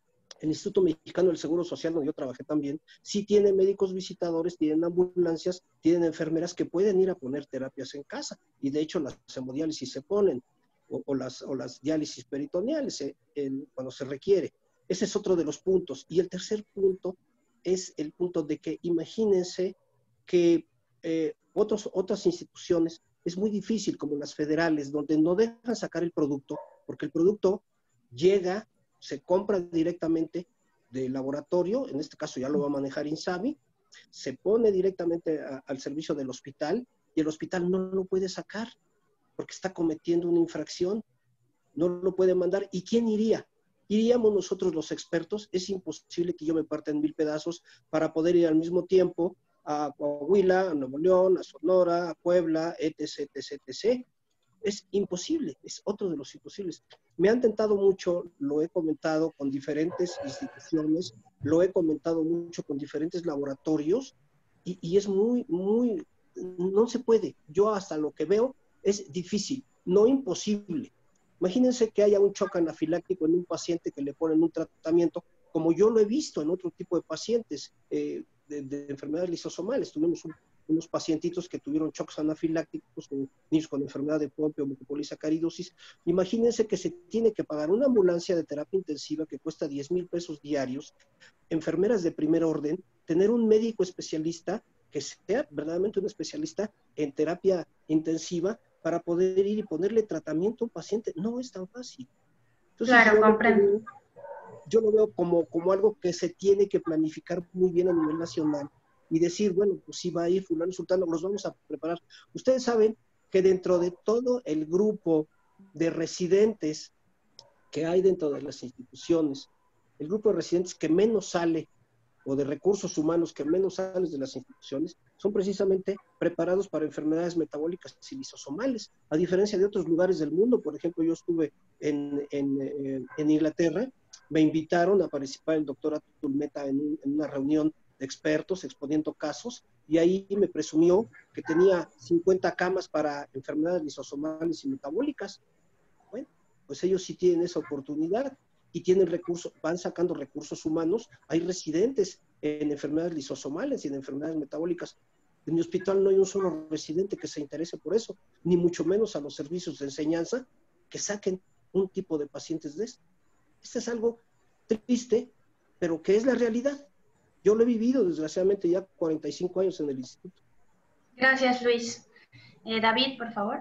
El Instituto Mexicano del Seguro Social, donde yo trabajé también, sí tiene médicos visitadores, tienen ambulancias, tienen enfermeras que pueden ir a poner terapias en casa. Y de hecho las hemodiálisis se ponen, o, o, las, o las diálisis peritoneales eh, en, cuando se requiere. Ese es otro de los puntos. Y el tercer punto es el punto de que imagínense que eh, otros, otras instituciones, es muy difícil, como las federales, donde no dejan sacar el producto, porque el producto llega, se compra directamente del laboratorio, en este caso ya lo va a manejar INSABI, se pone directamente a, al servicio del hospital, y el hospital no lo puede sacar, porque está cometiendo una infracción, no lo puede mandar. ¿Y quién iría? Iríamos nosotros los expertos. Es imposible que yo me parta en mil pedazos para poder ir al mismo tiempo a Coahuila, a Nuevo León, a Sonora, a Puebla, etc, etc, etc. Es imposible, es otro de los imposibles. Me han tentado mucho, lo he comentado con diferentes instituciones, lo he comentado mucho con diferentes laboratorios, y, y es muy, muy, no se puede. Yo hasta lo que veo es difícil, no imposible. Imagínense que haya un shock anafiláctico en un paciente que le ponen un tratamiento, como yo lo he visto en otro tipo de pacientes eh, de, de enfermedades lisosomales. Tuvimos un, unos pacientitos que tuvieron shocks anafilácticos, con niños con enfermedad de Pompe o mucopolisacaridosis. Imagínense que se tiene que pagar una ambulancia de terapia intensiva que cuesta diez mil pesos diarios, enfermeras de primer orden, tener un médico especialista que sea verdaderamente un especialista en terapia intensiva, para poder ir y ponerle tratamiento a un paciente. No es tan fácil. Entonces, claro, yo comprendo. Lo veo, yo lo veo como, como algo que se tiene que planificar muy bien a nivel nacional y decir, bueno, pues si va a ir fulano, sultano, los vamos a preparar. Ustedes saben que dentro de todo el grupo de residentes que hay dentro de las instituciones, el grupo de residentes que menos sale, o de recursos humanos que menos salen de las instituciones, son precisamente preparados para enfermedades metabólicas y lisosomales, a diferencia de otros lugares del mundo. Por ejemplo, yo estuve en, en, en Inglaterra, me invitaron a participar el doctor Atul Mehta en, un, en una reunión de expertos exponiendo casos, y ahí me presumió que tenía cincuenta camas para enfermedades lisosomales y metabólicas. Bueno, pues ellos sí tienen esa oportunidad y tienen recursos, van sacando recursos humanos. Hay residentes en enfermedades lisosomales y en enfermedades metabólicas. En mi hospital no hay un solo residente que se interese por eso, ni mucho menos a los servicios de enseñanza que saquen un tipo de pacientes de esto. Esto es algo triste, pero que es la realidad. Yo lo he vivido, desgraciadamente, ya cuarenta y cinco años en el instituto. Gracias, Luis. Eh, David, por favor.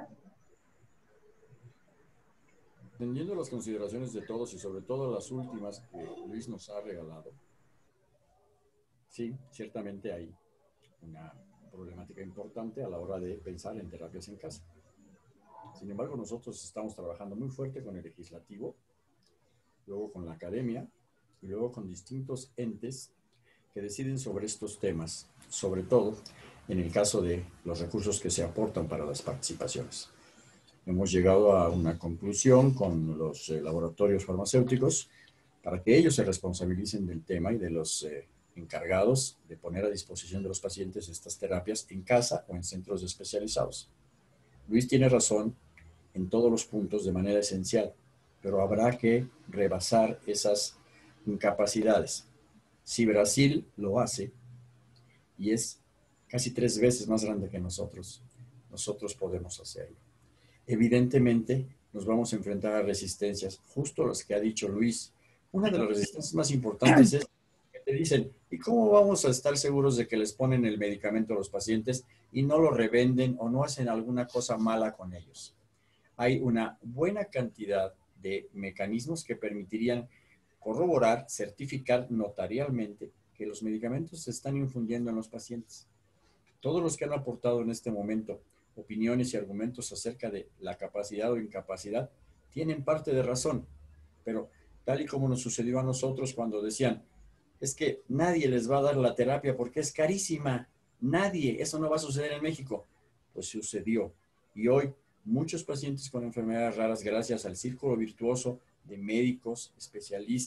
Atendiendo las consideraciones de todos y sobre todo las últimas que Luis nos ha regalado, sí, ciertamente hay una problemática importante a la hora de pensar en terapias en casa. Sin embargo, nosotros estamos trabajando muy fuerte con el legislativo, luego con la academia y luego con distintos entes que deciden sobre estos temas, sobre todo en el caso de los recursos que se aportan para las participaciones. Hemos llegado a una conclusión con los eh, laboratorios farmacéuticos para que ellos se responsabilicen del tema y de los eh, encargados de poner a disposición de los pacientes estas terapias en casa o en centros especializados. Luis tiene razón en todos los puntos de manera esencial, pero habrá que rebasar esas incapacidades. Si Brasil lo hace y es casi tres veces más grande que nosotros, nosotros podemos hacerlo. Evidentemente, nos vamos a enfrentar a resistencias, justo las que ha dicho Luis. Una de las resistencias más importantes es que te dicen, ¿y cómo vamos a estar seguros de que les ponen el medicamento a los pacientes y no lo revenden o no hacen alguna cosa mala con ellos? Hay una buena cantidad de mecanismos que permitirían corroborar, certificar notarialmente que los medicamentos se están infundiendo en los pacientes. Todos los que han aportado en este momento opiniones y argumentos acerca de la capacidad o incapacidad tienen parte de razón, pero tal y como nos sucedió a nosotros cuando decían, es que nadie les va a dar la terapia porque es carísima, nadie, eso no va a suceder en México. Pues sucedió, y hoy muchos pacientes con enfermedades raras, gracias al círculo virtuoso de médicos, especialistas,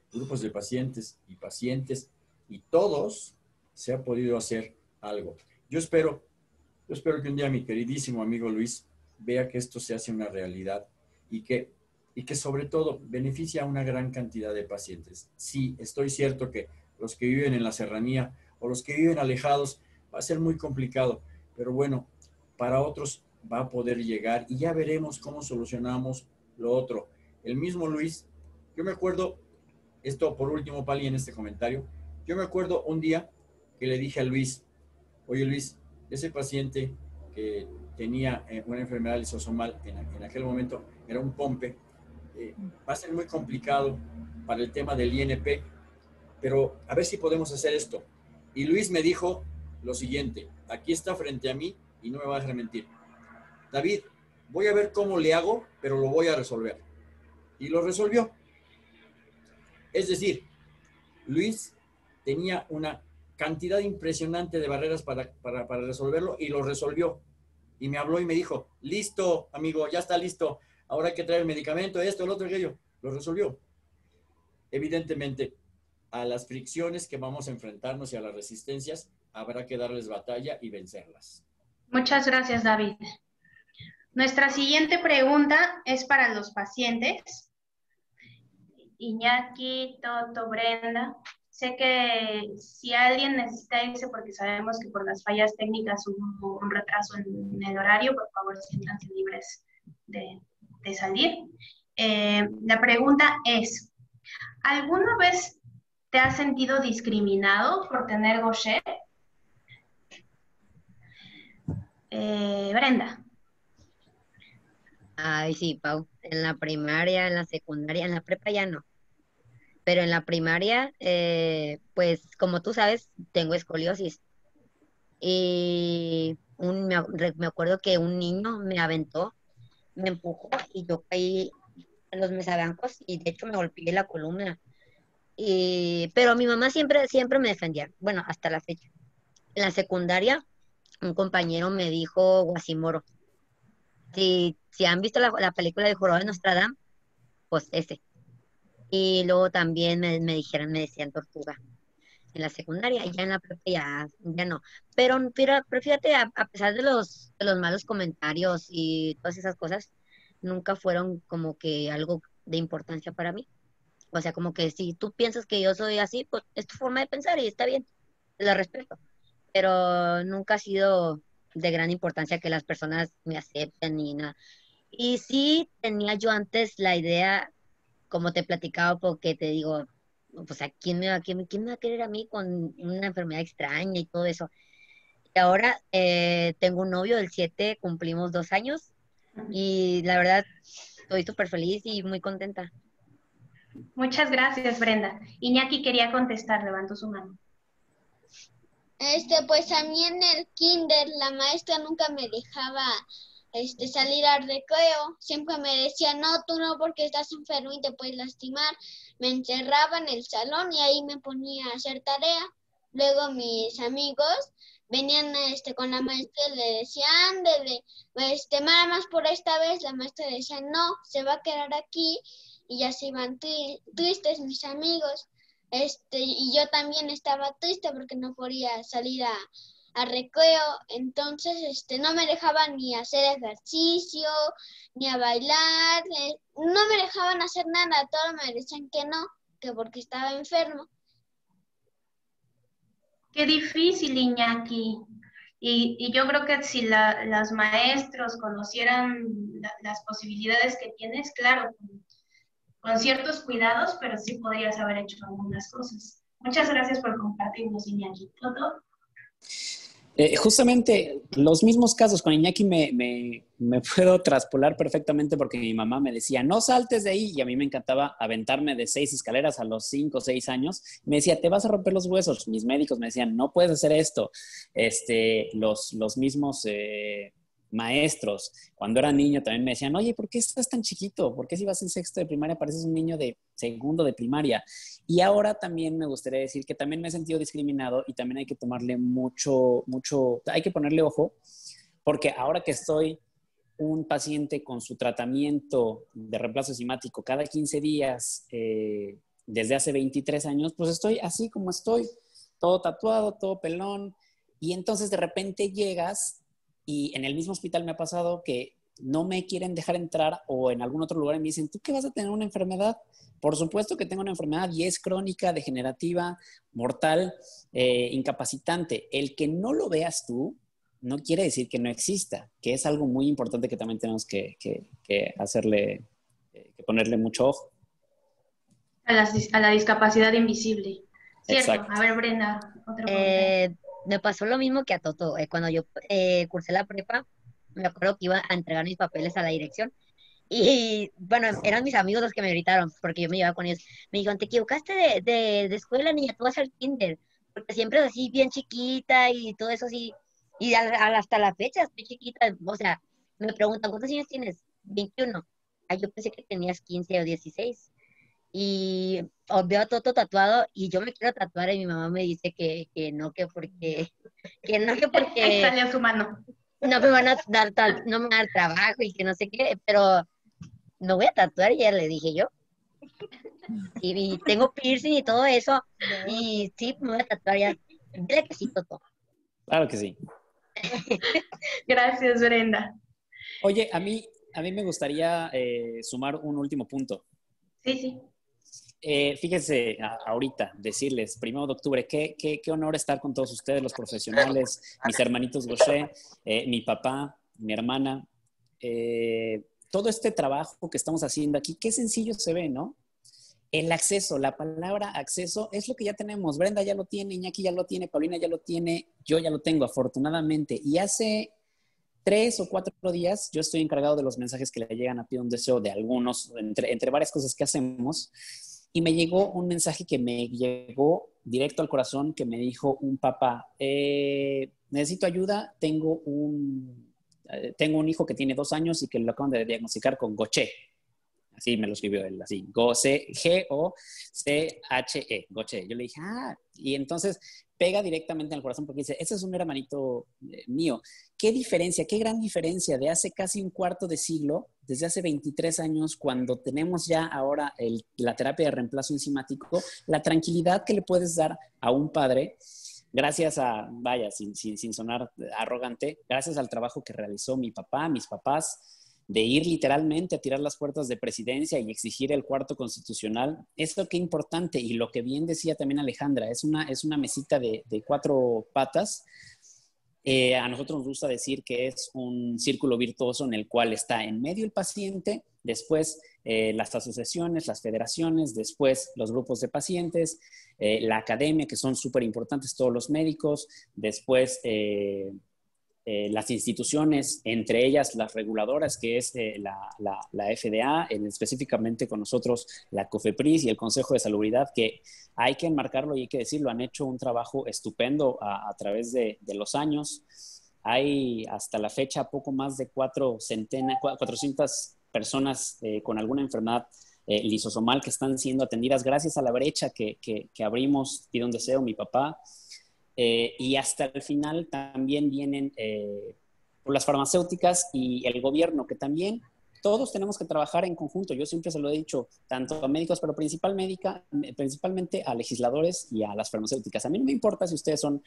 grupos de pacientes y pacientes, y todos se ha podido hacer algo. Yo espero, yo espero que un día mi queridísimo amigo Luis vea que esto se hace una realidad y que, y que sobre todo beneficia a una gran cantidad de pacientes. Sí, estoy cierto que los que viven en la serranía o los que viven alejados va a ser muy complicado, pero bueno, para otros va a poder llegar y ya veremos cómo solucionamos lo otro. El mismo Luis, yo me acuerdo, esto por último, Pali, en este comentario, yo me acuerdo un día que le dije a Luis, oye Luis, ese paciente que tenía una enfermedad lisosomal en, en aquel momento, era un pompe, eh, va a ser muy complicado para el tema del I N P, pero a ver si podemos hacer esto. Y Luis me dijo lo siguiente, aquí está frente a mí y no me va a dejar mentir. David, voy a ver cómo le hago, pero lo voy a resolver. Y lo resolvió. Es decir, Luis tenía una cantidad impresionante de barreras para, para, para resolverlo y lo resolvió. Y me habló y me dijo, listo, amigo, ya está listo. Ahora hay que traer el medicamento, esto, el otro, aquello. Lo resolvió. Evidentemente, a las fricciones que vamos a enfrentarnos y a las resistencias, habrá que darles batalla y vencerlas. Muchas gracias, David. Nuestra siguiente pregunta es para los pacientes. Iñaki, Toto, Brenda. Sé que si alguien necesita irse, porque sabemos que por las fallas técnicas hubo un retraso en el horario, por favor, siéntanse libres de, de salir. Eh, la pregunta es, ¿alguna vez te has sentido discriminado por tener Gaucher? Eh, Brenda. Ay, sí, Pau. En la primaria, en la secundaria, en la prepa ya no. Pero en la primaria, eh, pues como tú sabes, tengo escoliosis. Y un, me, me acuerdo que un niño me aventó, me empujó y yo caí en los mesabancos y de hecho me golpeé la columna. Y, pero mi mamá siempre, siempre me defendía, bueno, hasta la fecha. En la secundaria, un compañero me dijo Guasimoro. Si, si han visto la, la película de Jorobado de Notre Dame, pues ese. Y luego también me, me dijeron, me decían tortuga en la secundaria, ya en la prepa ya, ya no. Pero, pero, pero fíjate, a, a pesar de los, de los malos comentarios y todas esas cosas, nunca fueron como que algo de importancia para mí. O sea, como que si tú piensas que yo soy así, pues es tu forma de pensar y está bien, la respeto. Pero nunca ha sido de gran importancia que las personas me acepten ni nada. Y sí tenía yo antes la idea, como te platicaba, porque te digo, pues ¿a quién me va, quién, quién me va a querer a mí con una enfermedad extraña y todo eso? Y ahora eh, tengo un novio, el siete cumplimos dos años y la verdad estoy súper feliz y muy contenta. Muchas gracias, Brenda. Iñaki quería contestar, levantó su mano. Este, pues a mí en el kinder la maestra nunca me dejaba este, salir al recreo. Siempre me decía, no, tú no, porque estás enfermo y te puedes lastimar. Me encerraba en el salón y ahí me ponía a hacer tarea. Luego mis amigos venían este, con la maestra y le decían, ándele, este, nada más por esta vez. La maestra decía, no, se va a quedar aquí. Y ya se iban tri tristes mis amigos. Este, y yo también estaba triste porque no podía salir a, a recreo. Entonces este, no me dejaban ni hacer ejercicio, ni a bailar. Eh, no me dejaban hacer nada. Todos me decían que no, que porque estaba enfermo. Qué difícil, Iñaki. Y, y yo creo que si la, los maestros conocieran la, las posibilidades que tienes, claro, con ciertos cuidados, pero sí podrías haber hecho algunas cosas. Muchas gracias por compartirnos, Iñaki. ¿Toto? Eh, justamente los mismos casos con Iñaki me, me, me puedo traspolar perfectamente porque mi mamá me decía, no saltes de ahí, y a mí me encantaba aventarme de seis escaleras a los cinco o seis años. Me decía, te vas a romper los huesos. Mis médicos me decían, no puedes hacer esto. Este, los, los mismos... Eh, maestros, cuando era niño también me decían, oye, ¿por qué estás tan chiquito? ¿Por qué si vas en sexto de primaria pareces un niño de segundo de primaria? Y ahora también me gustaría decir que también me he sentido discriminado y también hay que tomarle mucho, mucho, hay que ponerle ojo, porque ahora que estoy un paciente con su tratamiento de reemplazo enzimático cada quince días, eh, desde hace veintitrés años, pues estoy así como estoy, todo tatuado, todo pelón. Y entonces de repente llegas y en el mismo hospital me ha pasado que no me quieren dejar entrar o en algún otro lugar y me dicen, ¿tú qué vas a tener una enfermedad? Por supuesto que tengo una enfermedad y es crónica, degenerativa, mortal, eh, incapacitante. El que no lo veas tú no quiere decir que no exista, que es algo muy importante que también tenemos que, que, que hacerle, eh, que ponerle mucho ojo. A la, a la discapacidad invisible. Cierto. Exacto. A ver, Brenda, otro Eh, me pasó lo mismo que a Toto. Eh, cuando yo eh, cursé la prepa, me acuerdo que iba a entregar mis papeles a la dirección. Y bueno, eran mis amigos los que me gritaron, porque yo me llevaba con ellos. Me dijeron, te equivocaste de, de, de escuela, niña, tú vas al kinder. Porque siempre es así, bien chiquita y todo eso así. Y al- al- hasta la fecha estoy chiquita. O sea, me preguntan, ¿cuántos años tienes? veintiuno. Ah, yo pensé que tenías quince o dieciséis. Y o veo a Toto tatuado y yo me quiero tatuar y mi mamá me dice que, que no, que porque, que no, que porque Salió su mano. no me van a dar, tal- no me van a dar trabajo y que no sé qué, pero me voy a tatuar, ya le dije yo. Y, y tengo piercing y todo eso. Y sí, me voy a tatuar ya. Dile que sí, Toto. Claro que sí. Gracias, Brenda. Oye, a mí, a mí me gustaría eh, sumar un último punto. Sí, sí. Eh, fíjense, a- ahorita, decirles, primero de octubre, qué, qué, qué honor estar con todos ustedes, los profesionales, mis hermanitos Gaucher, eh, mi papá, mi hermana. Eh, todo este trabajo que estamos haciendo aquí, qué sencillo se ve, ¿no? El acceso, la palabra acceso es lo que ya tenemos. Brenda ya lo tiene, Iñaki ya lo tiene, Paulina ya lo tiene, yo ya lo tengo, afortunadamente. Y hace tres o cuatro días yo estoy encargado de los mensajes que le llegan a Pido un Deseo de algunos, entre, entre varias cosas que hacemos. Y me llegó un mensaje que me llegó directo al corazón, que me dijo un papá, eh, necesito ayuda, tengo un, eh, tengo un hijo que tiene dos años y que lo acaban de diagnosticar con Gaucher. Así me lo escribió él, así, G O C H E, Gaucher. Yo le dije, ah, y entonces pega directamente en el corazón porque dice, ese es un hermanito eh, mío. ¿Qué diferencia, qué gran diferencia de hace casi un cuarto de siglo, desde hace veintitrés años, cuando tenemos ya ahora el, la terapia de reemplazo enzimático, la tranquilidad que le puedes dar a un padre, gracias a, vaya, sin, sin, sin sonar arrogante, gracias al trabajo que realizó mi papá, mis papás, de ir literalmente a tirar las puertas de presidencia y exigir el cuarto constitucional. Esto qué importante, y lo que bien decía también Alejandra, es una, es una mesita de, de cuatro patas. Eh, a nosotros nos gusta decir que es un círculo virtuoso en el cual está en medio el paciente, después eh, las asociaciones, las federaciones, después los grupos de pacientes, eh, la academia, que son súper importantes todos los médicos, después eh, eh, las instituciones, entre ellas las reguladoras, que es eh, la, la, la F D A, en, específicamente con nosotros la COFEPRIS y el Consejo de Salubridad, que hay que enmarcarlo y hay que decirlo, han hecho un trabajo estupendo a, a través de, de los años. Hay hasta la fecha poco más de cuatro centenas, cuatrocientas personas eh, con alguna enfermedad eh, lisosomal que están siendo atendidas gracias a la brecha que, que, que abrimos, Pido un Deseo, mi papá. Eh, y hasta el final también vienen eh, por las farmacéuticas y el gobierno, que también todos tenemos que trabajar en conjunto. Yo siempre se lo he dicho, tanto a médicos, pero principal médica, principalmente a legisladores y a las farmacéuticas. A mí no me importa si ustedes son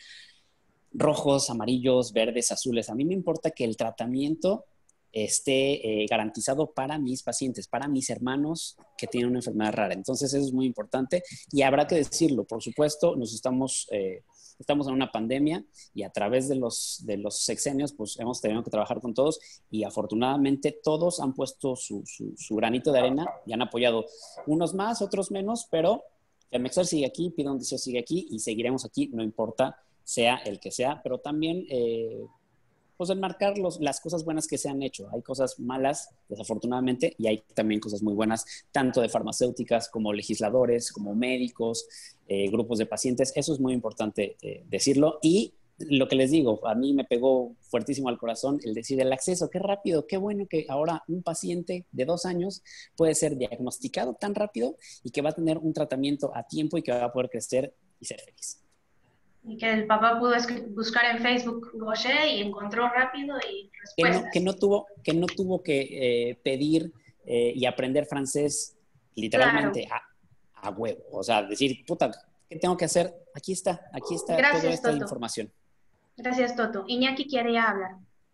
rojos, amarillos, verdes, azules. A mí me importa que el tratamiento esté eh, garantizado para mis pacientes, para mis hermanos que tienen una enfermedad rara. Entonces eso es muy importante y habrá que decirlo. Por supuesto, nos estamos... Eh, Estamos en una pandemia y a través de los, de los sexenios pues hemos tenido que trabajar con todos y afortunadamente todos han puesto su, su, su granito de arena y han apoyado, unos más, otros menos, pero Femexer sigue aquí, Pido un Deseo sigue aquí y seguiremos aquí, no importa sea el que sea, pero también eh, pues enmarcar los, las cosas buenas que se han hecho. Hay cosas malas, desafortunadamente, y hay también cosas muy buenas, tanto de farmacéuticas como legisladores, como médicos, eh, grupos de pacientes. Eso es muy importante eh, decirlo. Y lo que les digo, a mí me pegó fuertísimo al corazón el decir el acceso. Qué rápido, qué bueno que ahora un paciente de dos años puede ser diagnosticado tan rápido y que va a tener un tratamiento a tiempo y que va a poder crecer y ser feliz. Y que el papá pudo buscar en Facebook Gaucher y encontró rápido y respuestas. Que no, que no tuvo que, no tuvo que eh, pedir eh, y aprender francés literalmente. Claro. a huevo. O sea, decir, puta, ¿qué tengo que hacer? Aquí está, aquí está Gracias, toda esta Toto. información. Gracias, Toto. Iñaki quiere ya hablar.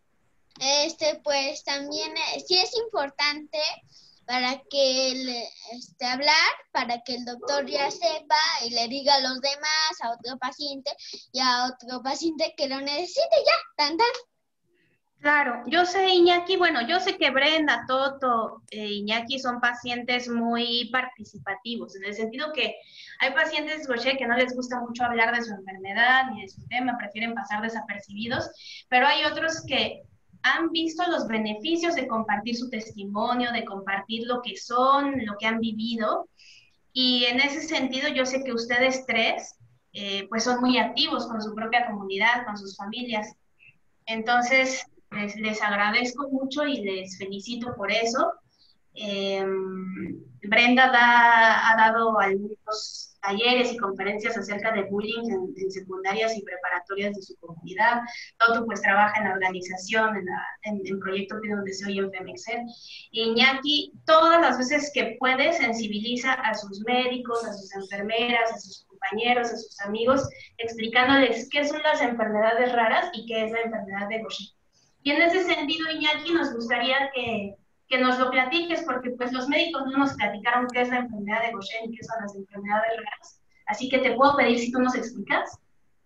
Este, pues también eh, sí es importante para que le, este, hablar, para que el doctor ya sepa y le diga a los demás, a otro paciente y a otro paciente que lo necesite ya, tan tan. Claro, yo sé, Iñaki, bueno, yo sé que Brenda, Toto, eh, Iñaki son pacientes muy participativos, en el sentido que hay pacientes, Gaucher, que no les gusta mucho hablar de su enfermedad ni de su tema, prefieren pasar desapercibidos, pero hay otros que han visto los beneficios de compartir su testimonio, de compartir lo que son, lo que han vivido, y en ese sentido yo sé que ustedes tres, eh, pues son muy activos con su propia comunidad, con sus familias. Entonces, les, les agradezco mucho y les felicito por eso. Eh, Brenda da, ha dado algunos talleres y conferencias acerca de bullying en, en secundarias y preparatorias de su comunidad. Toto pues trabaja en la organización, en, la, en, en Proyecto Pido un Deseo y en Femexer. Iñaki, todas las veces que puede, sensibiliza a sus médicos, a sus enfermeras, a sus compañeros, a sus amigos, explicándoles qué son las enfermedades raras y qué es la enfermedad de Gaucher. Y en ese sentido, Iñaki, nos gustaría que, que nos lo platiques, porque pues los médicos no nos platicaron qué es la enfermedad de Gaucher y qué son las enfermedades raras. Así que te puedo pedir si tú nos explicas.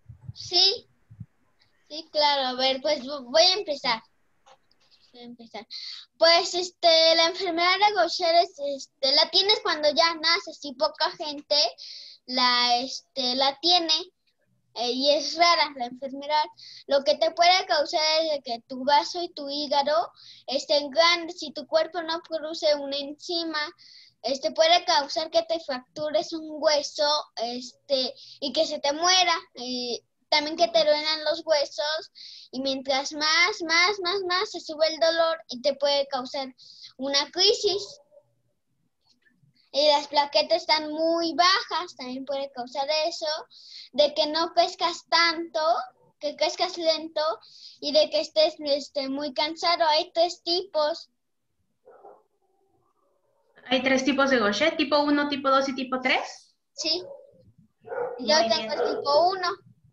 Sí, sí, claro. A ver, pues voy a empezar. Voy a empezar. Pues este, la enfermedad de Gaucher es, este, la tienes cuando ya naces y poca gente la, este, la tiene. Eh, y es rara la enfermedad. Lo que te puede causar es de que tu vaso y tu hígado estén grandes y tu cuerpo no produce una enzima. Este puede causar que te fractures un hueso, este, y que se te muera. Y también que te duelan los huesos. Y mientras más, más, más, más se sube el dolor y te puede causar una crisis. Y las plaquetas están muy bajas, también puede causar eso, de que no pescas tanto, que pescas lento y de que estés este, muy cansado. Hay tres tipos. Hay tres tipos de Gaucher, tipo uno, tipo dos y tipo tres. Sí, yo Muy tengo bien. el tipo uno.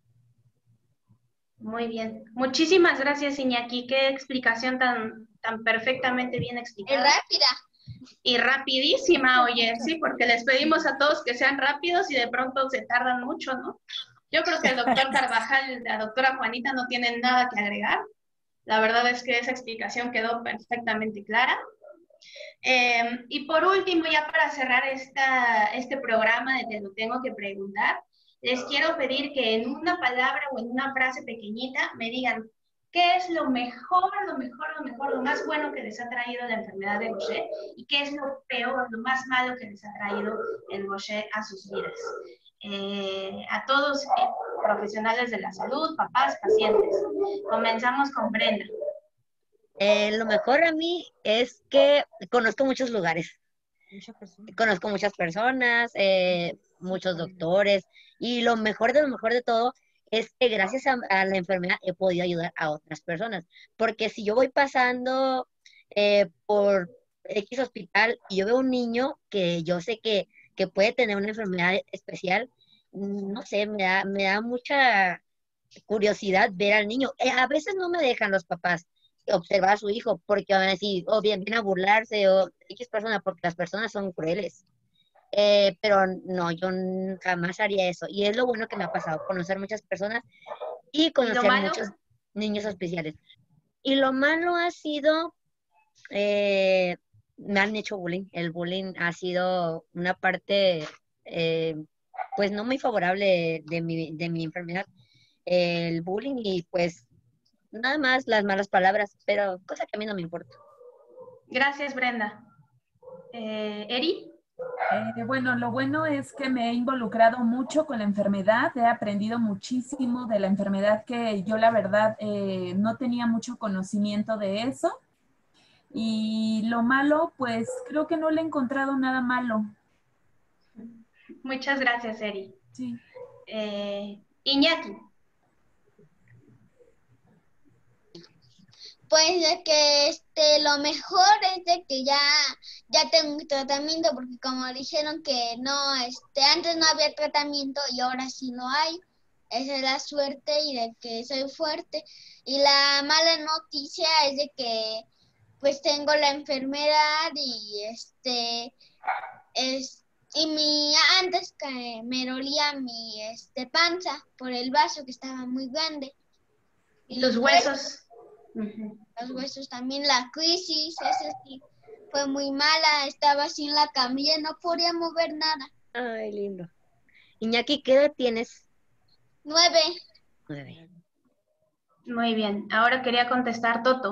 Muy bien. Muchísimas gracias, Iñaki. Qué explicación tan, tan perfectamente bien explicada. Es rápida. Y rapidísima, oye, sí, porque les pedimos a todos que sean rápidos y de pronto se tardan mucho, ¿no? Yo creo que el doctor Carvajal y la doctora Juanita no tienen nada que agregar. La verdad es que esa explicación quedó perfectamente clara. Eh, y por último, ya para cerrar esta, este programa de Te lo tengo que preguntar, les quiero pedir que en una palabra o en una frase pequeñita me digan qué es lo mejor, lo mejor, lo mejor, lo más bueno que les ha traído la enfermedad de Gaucher y qué es lo peor, lo más malo que les ha traído el Gaucher a sus vidas. Eh, a todos eh, profesionales de la salud, papás, pacientes. Comenzamos con Brenda. Eh, lo mejor a mí es que conozco muchos lugares. Conozco muchas personas, eh, muchos doctores, y lo mejor de lo mejor de todo es que gracias a, a la enfermedad he podido ayudar a otras personas. Porque si yo voy pasando eh, por X hospital y yo veo un niño que yo sé que, que puede tener una enfermedad especial, no sé, me da, me da mucha curiosidad ver al niño. Eh, a veces no me dejan los papás observar a su hijo porque van a decir, o bien viene a burlarse o X persona, porque las personas son crueles. Eh, pero no, yo n- jamás haría eso. Y es lo bueno que me ha pasado, conocer muchas personas y ¿Y lo conocer malo? muchos niños especiales. Y lo malo ha sido, eh, me han hecho bullying. El bullying ha sido una parte, eh, pues no muy favorable de mi, de mi enfermedad. El bullying y pues nada más las malas palabras, pero cosa que a mí no me importa. Gracias, Brenda. Eh, ¿Eri? Eh, bueno, lo bueno es que me he involucrado mucho con la enfermedad, he aprendido muchísimo de la enfermedad que yo la verdad eh, no tenía mucho conocimiento de eso. Y lo malo, pues creo que no le he encontrado nada malo. Muchas gracias, Eri. Sí. Eh, Iñaki. Pues de que este, lo mejor es de que ya, ya tengo un tratamiento, porque como dijeron que no, este, antes no había tratamiento y ahora sí lo hay. Esa es la suerte y de que soy fuerte. Y la mala noticia es de que pues tengo la enfermedad y este es y mi antes que me dolía mi este panza por el vaso que estaba muy grande. Y tus huesos. Uh-huh. Los huesos también, la crisis, esa sí fue muy mala, estaba así en la camilla, no podía mover nada. Ay, lindo. Iñaki, ¿qué edad tienes? Nueve. Nueve. Muy bien, ahora quería contestar Toto.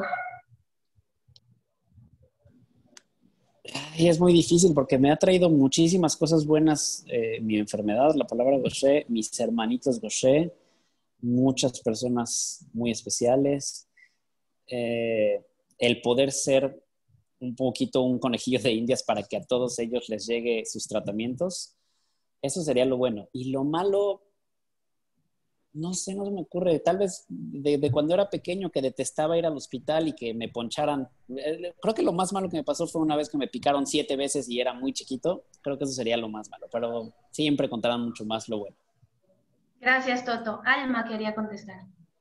Ay, es muy difícil porque me ha traído muchísimas cosas buenas eh, mi enfermedad, la palabra Gaucher, mis hermanitos Gaucher, muchas personas muy especiales, eh, el poder ser un poquito un conejillo de indias para que a todos ellos les llegue sus tratamientos, eso sería lo bueno. Y lo malo, no sé, no se me ocurre. Tal vez de, de cuando era pequeño que detestaba ir al hospital y que me poncharan. Creo que lo más malo que me pasó fue una vez que me picaron siete veces y era muy chiquito. Creo que eso sería lo más malo, pero siempre contarán mucho más lo bueno. Gracias, Toto. Alma quería contestar.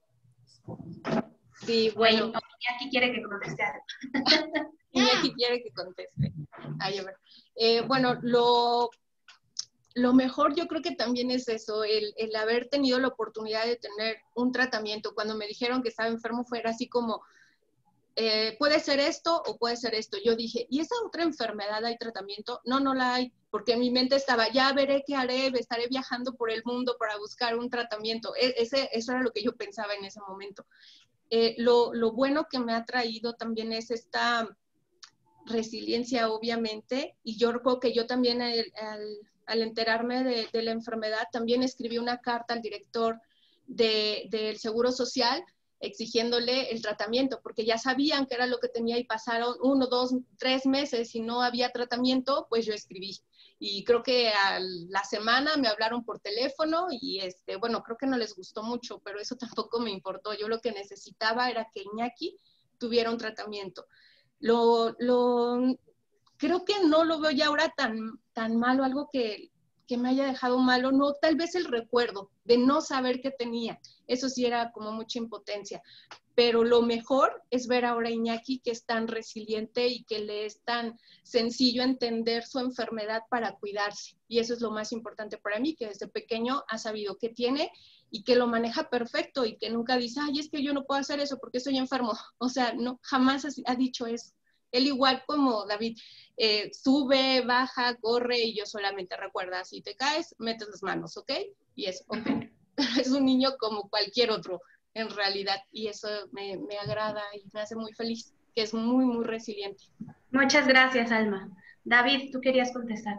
Sí, bueno. Oye, Iñaki quiere que conteste algo. Iñaki quiere que conteste. Ay, a ver. Eh, bueno, lo... Lo mejor yo creo que también es eso, el, el haber tenido la oportunidad de tener un tratamiento. Cuando me dijeron que estaba enfermo fue así como, eh, puede ser esto o puede ser esto. Yo dije, ¿y esa otra enfermedad hay tratamiento? No, no la hay, porque en mi mente estaba, ya veré qué haré, estaré viajando por el mundo para buscar un tratamiento. E ese, eso era lo que yo pensaba en ese momento. Eh, lo, lo bueno que me ha traído también es esta resiliencia, obviamente, y yo creo que yo también al, al al enterarme de, de la enfermedad, también escribí una carta al director de, del Seguro Social exigiéndole el tratamiento, porque ya sabían que era lo que tenía y pasaron uno, dos, tres meses y no había tratamiento, pues yo escribí. Y creo que a la semana me hablaron por teléfono y, este, bueno, creo que no les gustó mucho, pero eso tampoco me importó. Yo lo que necesitaba era que Iñaki tuviera un tratamiento. Lo... lo creo que no lo veo ya ahora tan, tan malo, algo que, que me haya dejado malo, no, tal vez el recuerdo de no saber qué tenía, eso sí era como mucha impotencia, pero lo mejor es ver ahora a Iñaki que es tan resiliente y que le es tan sencillo entender su enfermedad para cuidarse, y eso es lo más importante para mí, que desde pequeño ha sabido qué tiene y que lo maneja perfecto y que nunca dice, ay, es que yo no puedo hacer eso porque estoy enfermo, o sea, no, jamás ha dicho eso. Él igual como David, eh, sube, baja, corre y yo solamente recuerda, si te caes, metes las manos, ¿ok? Y es, ok. Es un niño como cualquier otro, en realidad, y eso me, me agrada y me hace muy feliz, que es muy, muy resiliente. Muchas gracias, Alma. David, tú querías contestar.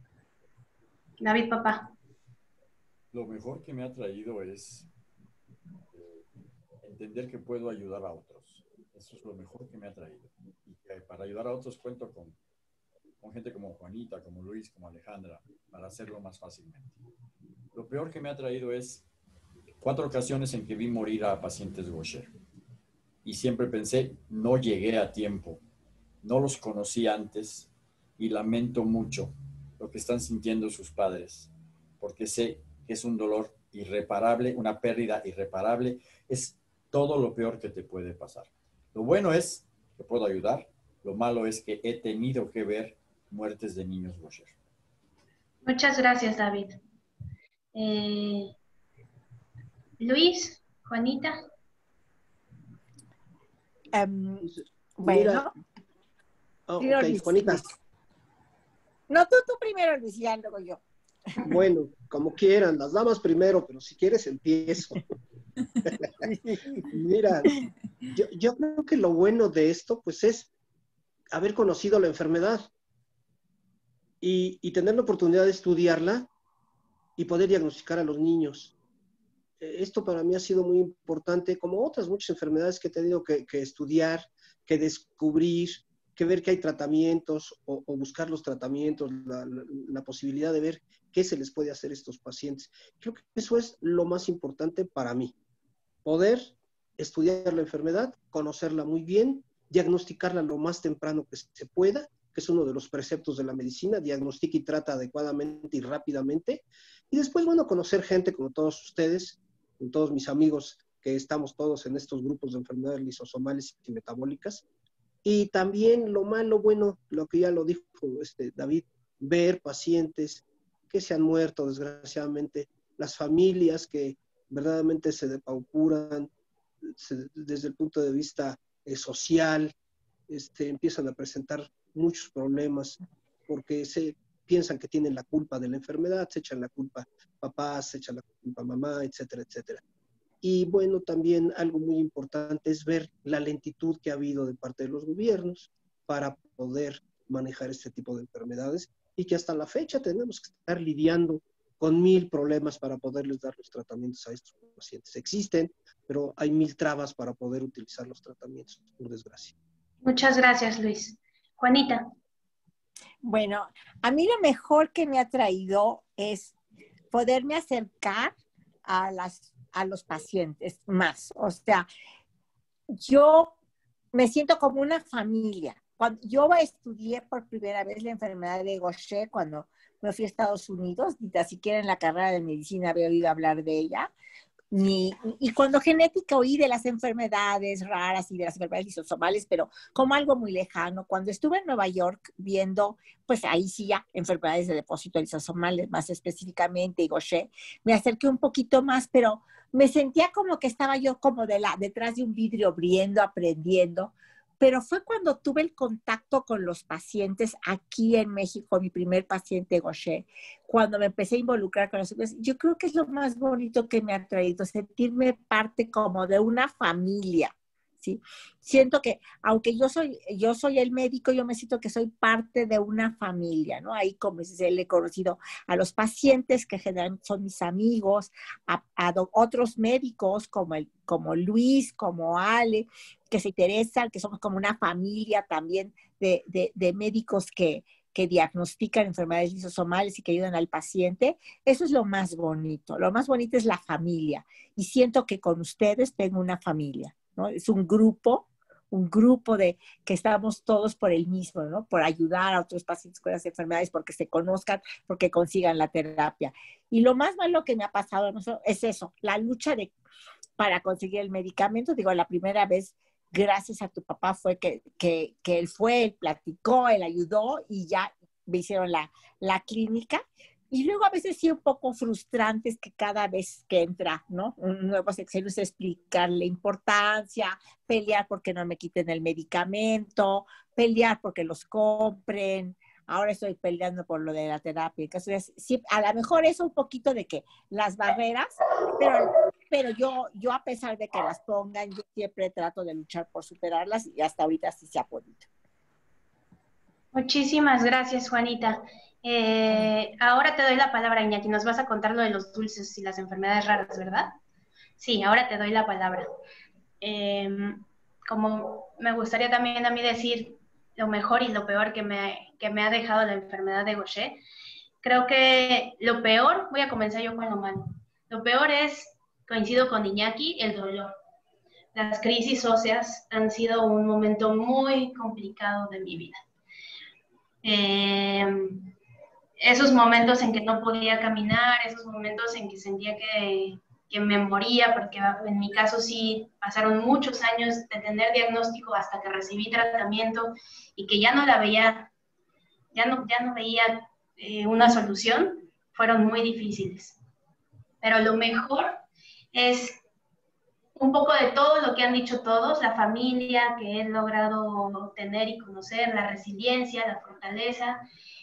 David, papá. Lo mejor que me ha traído es eh, entender que puedo ayudar a otros. Eso es lo mejor que me ha traído. Y que para ayudar a otros cuento con, con gente como Juanita, como Luis, como Alejandra, para hacerlo más fácilmente. Lo peor que me ha traído es cuatro ocasiones en que vi morir a pacientes Gaucher. Y siempre pensé, no llegué a tiempo, no los conocí antes y lamento mucho lo que están sintiendo sus padres, porque sé que es un dolor irreparable, una pérdida irreparable, es todo lo peor que te puede pasar. Lo bueno es que puedo ayudar, lo malo es que he tenido que ver muertes de niños Gaucher. Muchas gracias, David. Eh, Luis, Juanita. Um, Mira. bueno. Oh, ok, Luis, Juanita. Luis. No, tú, tú primero, Luis, ya luego yo. Bueno, como quieran, las damas primero, pero si quieres empiezo. Mira, yo, yo creo que lo bueno de esto, pues, es haber conocido la enfermedad y, y tener la oportunidad de estudiarla y poder diagnosticar a los niños. Esto para mí ha sido muy importante, como otras muchas enfermedades que he tenido que, que estudiar, que descubrir, que ver que hay tratamientos o, o buscar los tratamientos, la, la, la posibilidad de ver qué se les puede hacer a estos pacientes. Creo que eso es lo más importante para mí, poder estudiar la enfermedad, conocerla muy bien, diagnosticarla lo más temprano que se pueda, que es uno de los preceptos de la medicina, diagnostica y trata adecuadamente y rápidamente. Y después, bueno, conocer gente como todos ustedes, con todos mis amigos, que estamos todos en estos grupos de enfermedades lisosomales y metabólicas. Y también lo malo, bueno, lo que ya lo dijo este, David, ver pacientes que se han muerto, desgraciadamente, las familias que verdaderamente se depauperan se, desde el punto de vista eh, social, este, empiezan a presentar muchos problemas porque se piensan que tienen la culpa de la enfermedad, se echan la culpa papás, se echan la culpa mamá, etcétera, etcétera. Y bueno, también algo muy importante es ver la lentitud que ha habido de parte de los gobiernos para poder manejar este tipo de enfermedades y que hasta la fecha tenemos que estar lidiando con mil problemas para poderles dar los tratamientos a estos pacientes. Existen, pero hay mil trabas para poder utilizar los tratamientos, por desgracia. Muchas gracias, Luis. Juanita. Bueno, a mí lo mejor que me ha traído es poderme acercar a, las, a los pacientes más. O sea, yo me siento como una familia. Cuando yo estudié por primera vez la enfermedad de Gaucher cuando me fui a Estados Unidos, ni tan siquiera en la carrera de medicina había oído hablar de ella. Ni, y cuando genética oí de las enfermedades raras y de las enfermedades lisosomales, pero como algo muy lejano. Cuando estuve en Nueva York viendo, pues ahí sí ya, enfermedades de depósito lisosomales más específicamente y Gaucher, me acerqué un poquito más, pero me sentía como que estaba yo como de la, detrás de un vidrio abriendo, aprendiendo. Pero fue cuando tuve el contacto con los pacientes aquí en México, mi primer paciente Gaucher, cuando me empecé a involucrar con los pacientes. Yo creo que es lo más bonito que me ha traído, sentirme parte como de una familia, ¿sí? Siento que, aunque yo soy, yo soy el médico, yo me siento que soy parte de una familia, ¿no? Ahí, como se le he conocido a los pacientes, que generalmente son mis amigos, a, a otros médicos como, el, como Luis, como Ale, que se interesan, que somos como una familia también de, de, de médicos que, que diagnostican enfermedades lisosomales y que ayudan al paciente. Eso es lo más bonito. Lo más bonito es la familia. Y siento que con ustedes tengo una familia, ¿no? Es un grupo, un grupo de que estamos todos por el mismo, ¿no? Por ayudar a otros pacientes con las enfermedades, porque se conozcan, porque consigan la terapia. Y lo más malo que me ha pasado, ¿no? Es eso, la lucha de, para conseguir el medicamento. Digo, la primera vez, gracias a tu papá fue que, que, que él fue, él platicó, él ayudó y ya me hicieron la, la clínica. Y luego a veces sí un poco frustrantes que cada vez que entra, ¿no? Un nuevo sexenio es explicar la importancia, pelear porque no me quiten el medicamento, pelear porque los compren. Ahora estoy peleando por lo de la terapia. Entonces, sí, a lo mejor es un poquito de que las barreras, pero, pero yo, yo a pesar de que las pongan, yo siempre trato de luchar por superarlas y hasta ahorita sí se ha podido. Muchísimas gracias, Juanita. Eh, ahora te doy la palabra, Iñaki. Nos vas a contar lo de los dulces y las enfermedades raras, ¿verdad? Sí, ahora te doy la palabra. Eh, como me gustaría también a mí decir lo mejor y lo peor que me, que me ha dejado la enfermedad de Gaucher, creo que lo peor, voy a comenzar yo con lo malo. Lo peor es, coincido con Iñaki, el dolor. Las crisis óseas han sido un momento muy complicado de mi vida. Eh, esos momentos en que no podía caminar, esos momentos en que sentía que, que me moría, porque en mi caso sí pasaron muchos años de tener diagnóstico hasta que recibí tratamiento y que ya no la veía, ya no, ya no veía eh, una solución, fueron muy difíciles. Pero lo mejor es un poco de todo lo que han dicho todos, la familia que he logrado tener y conocer, la resiliencia, la fortaleza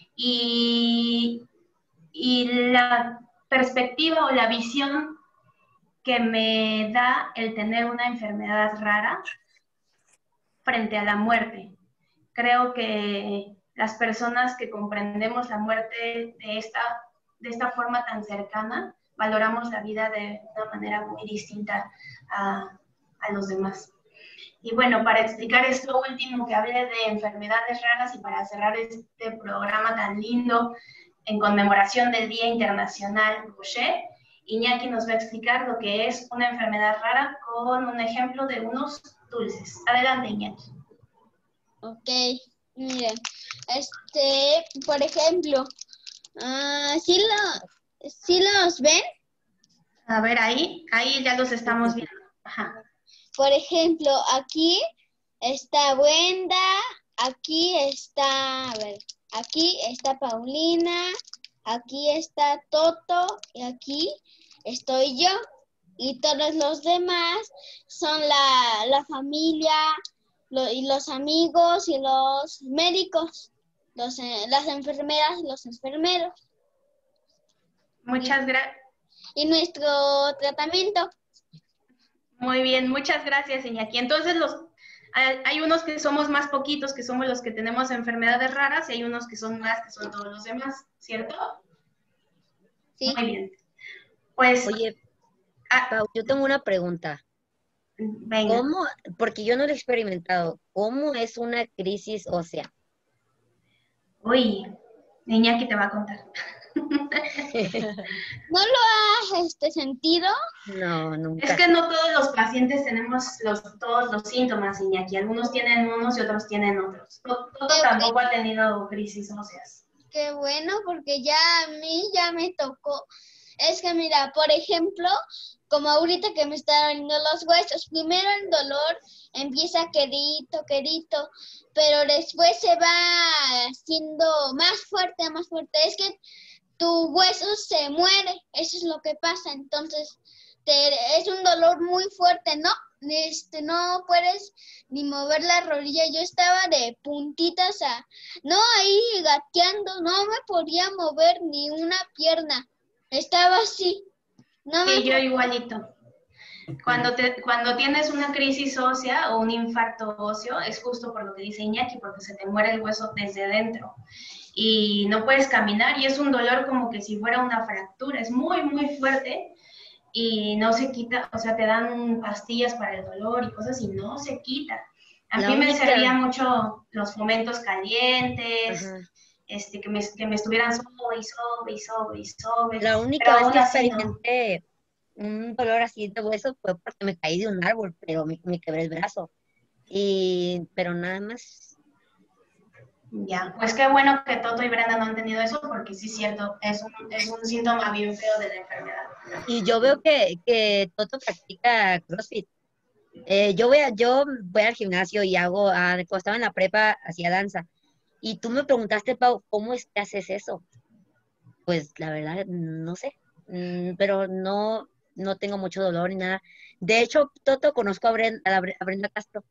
y, y la perspectiva o la visión que me da el tener una enfermedad rara frente a la muerte. Creo que las personas que comprendemos la muerte de esta, de esta forma tan cercana, valoramos la vida de una manera muy distinta a, a los demás. Y bueno, para explicar esto último que hablé de enfermedades raras y para cerrar este programa tan lindo en conmemoración del Día Internacional Gaucher, Iñaki nos va a explicar lo que es una enfermedad rara con un ejemplo de unos dulces. Adelante, Iñaki. Ok, miren, este, por ejemplo, uh, ¿sí, lo, ¿sí los ven? A ver, ahí, ahí ya los estamos viendo. Ajá. Por ejemplo, aquí está Brenda, aquí está, a ver, aquí está Paulina, aquí está Toto y aquí estoy yo. Y todos los demás son la, la familia lo, y los amigos y los médicos, los, eh, las enfermeras y los enfermeros. Muchas gracias. Y nuestro tratamiento. Muy bien, muchas gracias, Iñaki. Entonces, los, hay, hay unos que somos más poquitos, que somos los que tenemos enfermedades raras, y hay unos que son más, que son todos los demás, ¿cierto? Sí. Muy bien. Pues... Oye, ah, Pau, yo tengo una pregunta. Venga. ¿Cómo, porque yo no lo he experimentado, ¿cómo es una crisis ósea? Uy, Iñaki te va a contar. ¿No lo has este, sentido? No, nunca. Es que no todos los pacientes tenemos los, todos los síntomas, Iñaki. Algunos tienen unos y otros tienen otros. Todo, todo tampoco ha tenido crisis óseas. Qué bueno, porque ya a mí ya me tocó. Es que mira, por ejemplo, como ahorita que me están doliendo los huesos, primero el dolor empieza quedito, quedito, pero después se va haciendo más fuerte, más fuerte. Es que tu hueso se muere, eso es lo que pasa. Entonces, te, es un dolor muy fuerte, ¿no? Este, no puedes ni mover la rodilla. Yo estaba de puntitas a, no, ahí gateando, no me podía mover ni una pierna. Estaba así. No me Sí, yo igualito. Cuando, te, cuando tienes una crisis ósea o un infarto óseo, es justo por lo que dice Iñaki, porque se te muere el hueso desde dentro y no puedes caminar y es un dolor como que si fuera una fractura, es muy, muy fuerte y no se quita, o sea, te dan pastillas para el dolor y cosas y no se quita. A La mí me única- servían mucho los fomentos calientes, Ajá. este, que, me, que me estuvieran sobe y sobe y sobe y sobe. La única pero vez aún que así no. experimenté un dolor así de hueso fue porque me caí de un árbol, pero me, me quebré el brazo. Y, pero nada más. Ya, pues qué bueno que Toto y Brenda no han tenido eso, porque sí es cierto, es un, es un síntoma bien feo de la enfermedad. Y yo veo que, que Toto practica CrossFit. Eh, yo voy a, yo voy al gimnasio y hago, ah, cuando estaba en la prepa, hacía danza. Y tú me preguntaste, Pau, ¿cómo es que haces eso? Pues la verdad, no sé. Mm, pero no, no tengo mucho dolor ni nada. De hecho, Toto, conozco a Brenda, a Bre- a Brenda Castro.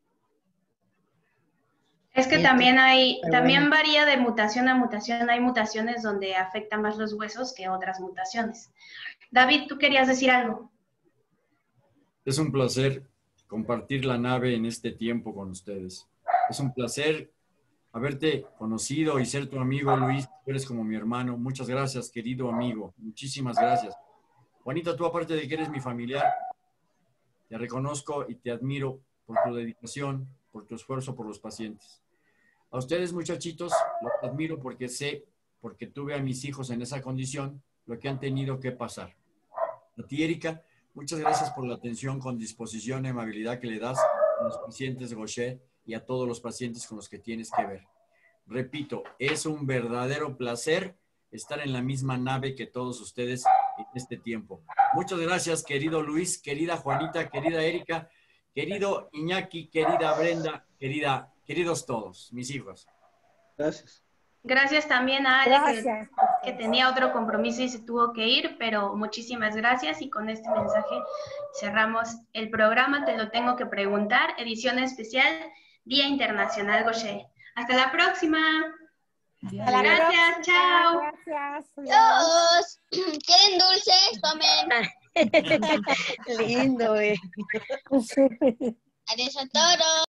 Es que Entonces, también hay, pero también bueno. varía de mutación a mutación, hay mutaciones donde afectan más los huesos que otras mutaciones. David, ¿tú querías decir algo? Es un placer compartir la nave en este tiempo con ustedes. Es un placer haberte conocido y ser tu amigo, Luis. Tú eres como mi hermano. Muchas gracias, querido amigo. Muchísimas gracias. Juanita, tú aparte de que eres mi familiar, te reconozco y te admiro por tu dedicación, por tu esfuerzo por los pacientes. A ustedes, muchachitos, los admiro porque sé, porque tuve a mis hijos en esa condición, lo que han tenido que pasar. A ti, Erika, muchas gracias por la atención con disposición y amabilidad que le das a los pacientes de Gaucher y a todos los pacientes con los que tienes que ver. Repito, es un verdadero placer estar en la misma nave que todos ustedes en este tiempo. Muchas gracias, querido Luis, querida Juanita, querida Erika, querido Iñaki, querida Brenda, querida, queridos todos, mis hijos. Gracias. Gracias también a Ale, Gracias. que, que tenía otro compromiso y se tuvo que ir, pero muchísimas gracias y con este mensaje cerramos el programa. Te lo tengo que preguntar, edición especial, Día Internacional Gaucher. Hasta la próxima. Hasta la Gracias, próxima. chao. Gracias. Adiós. ¿Quieren dulces? Tomen. Lindo, güey. Adiós a todos.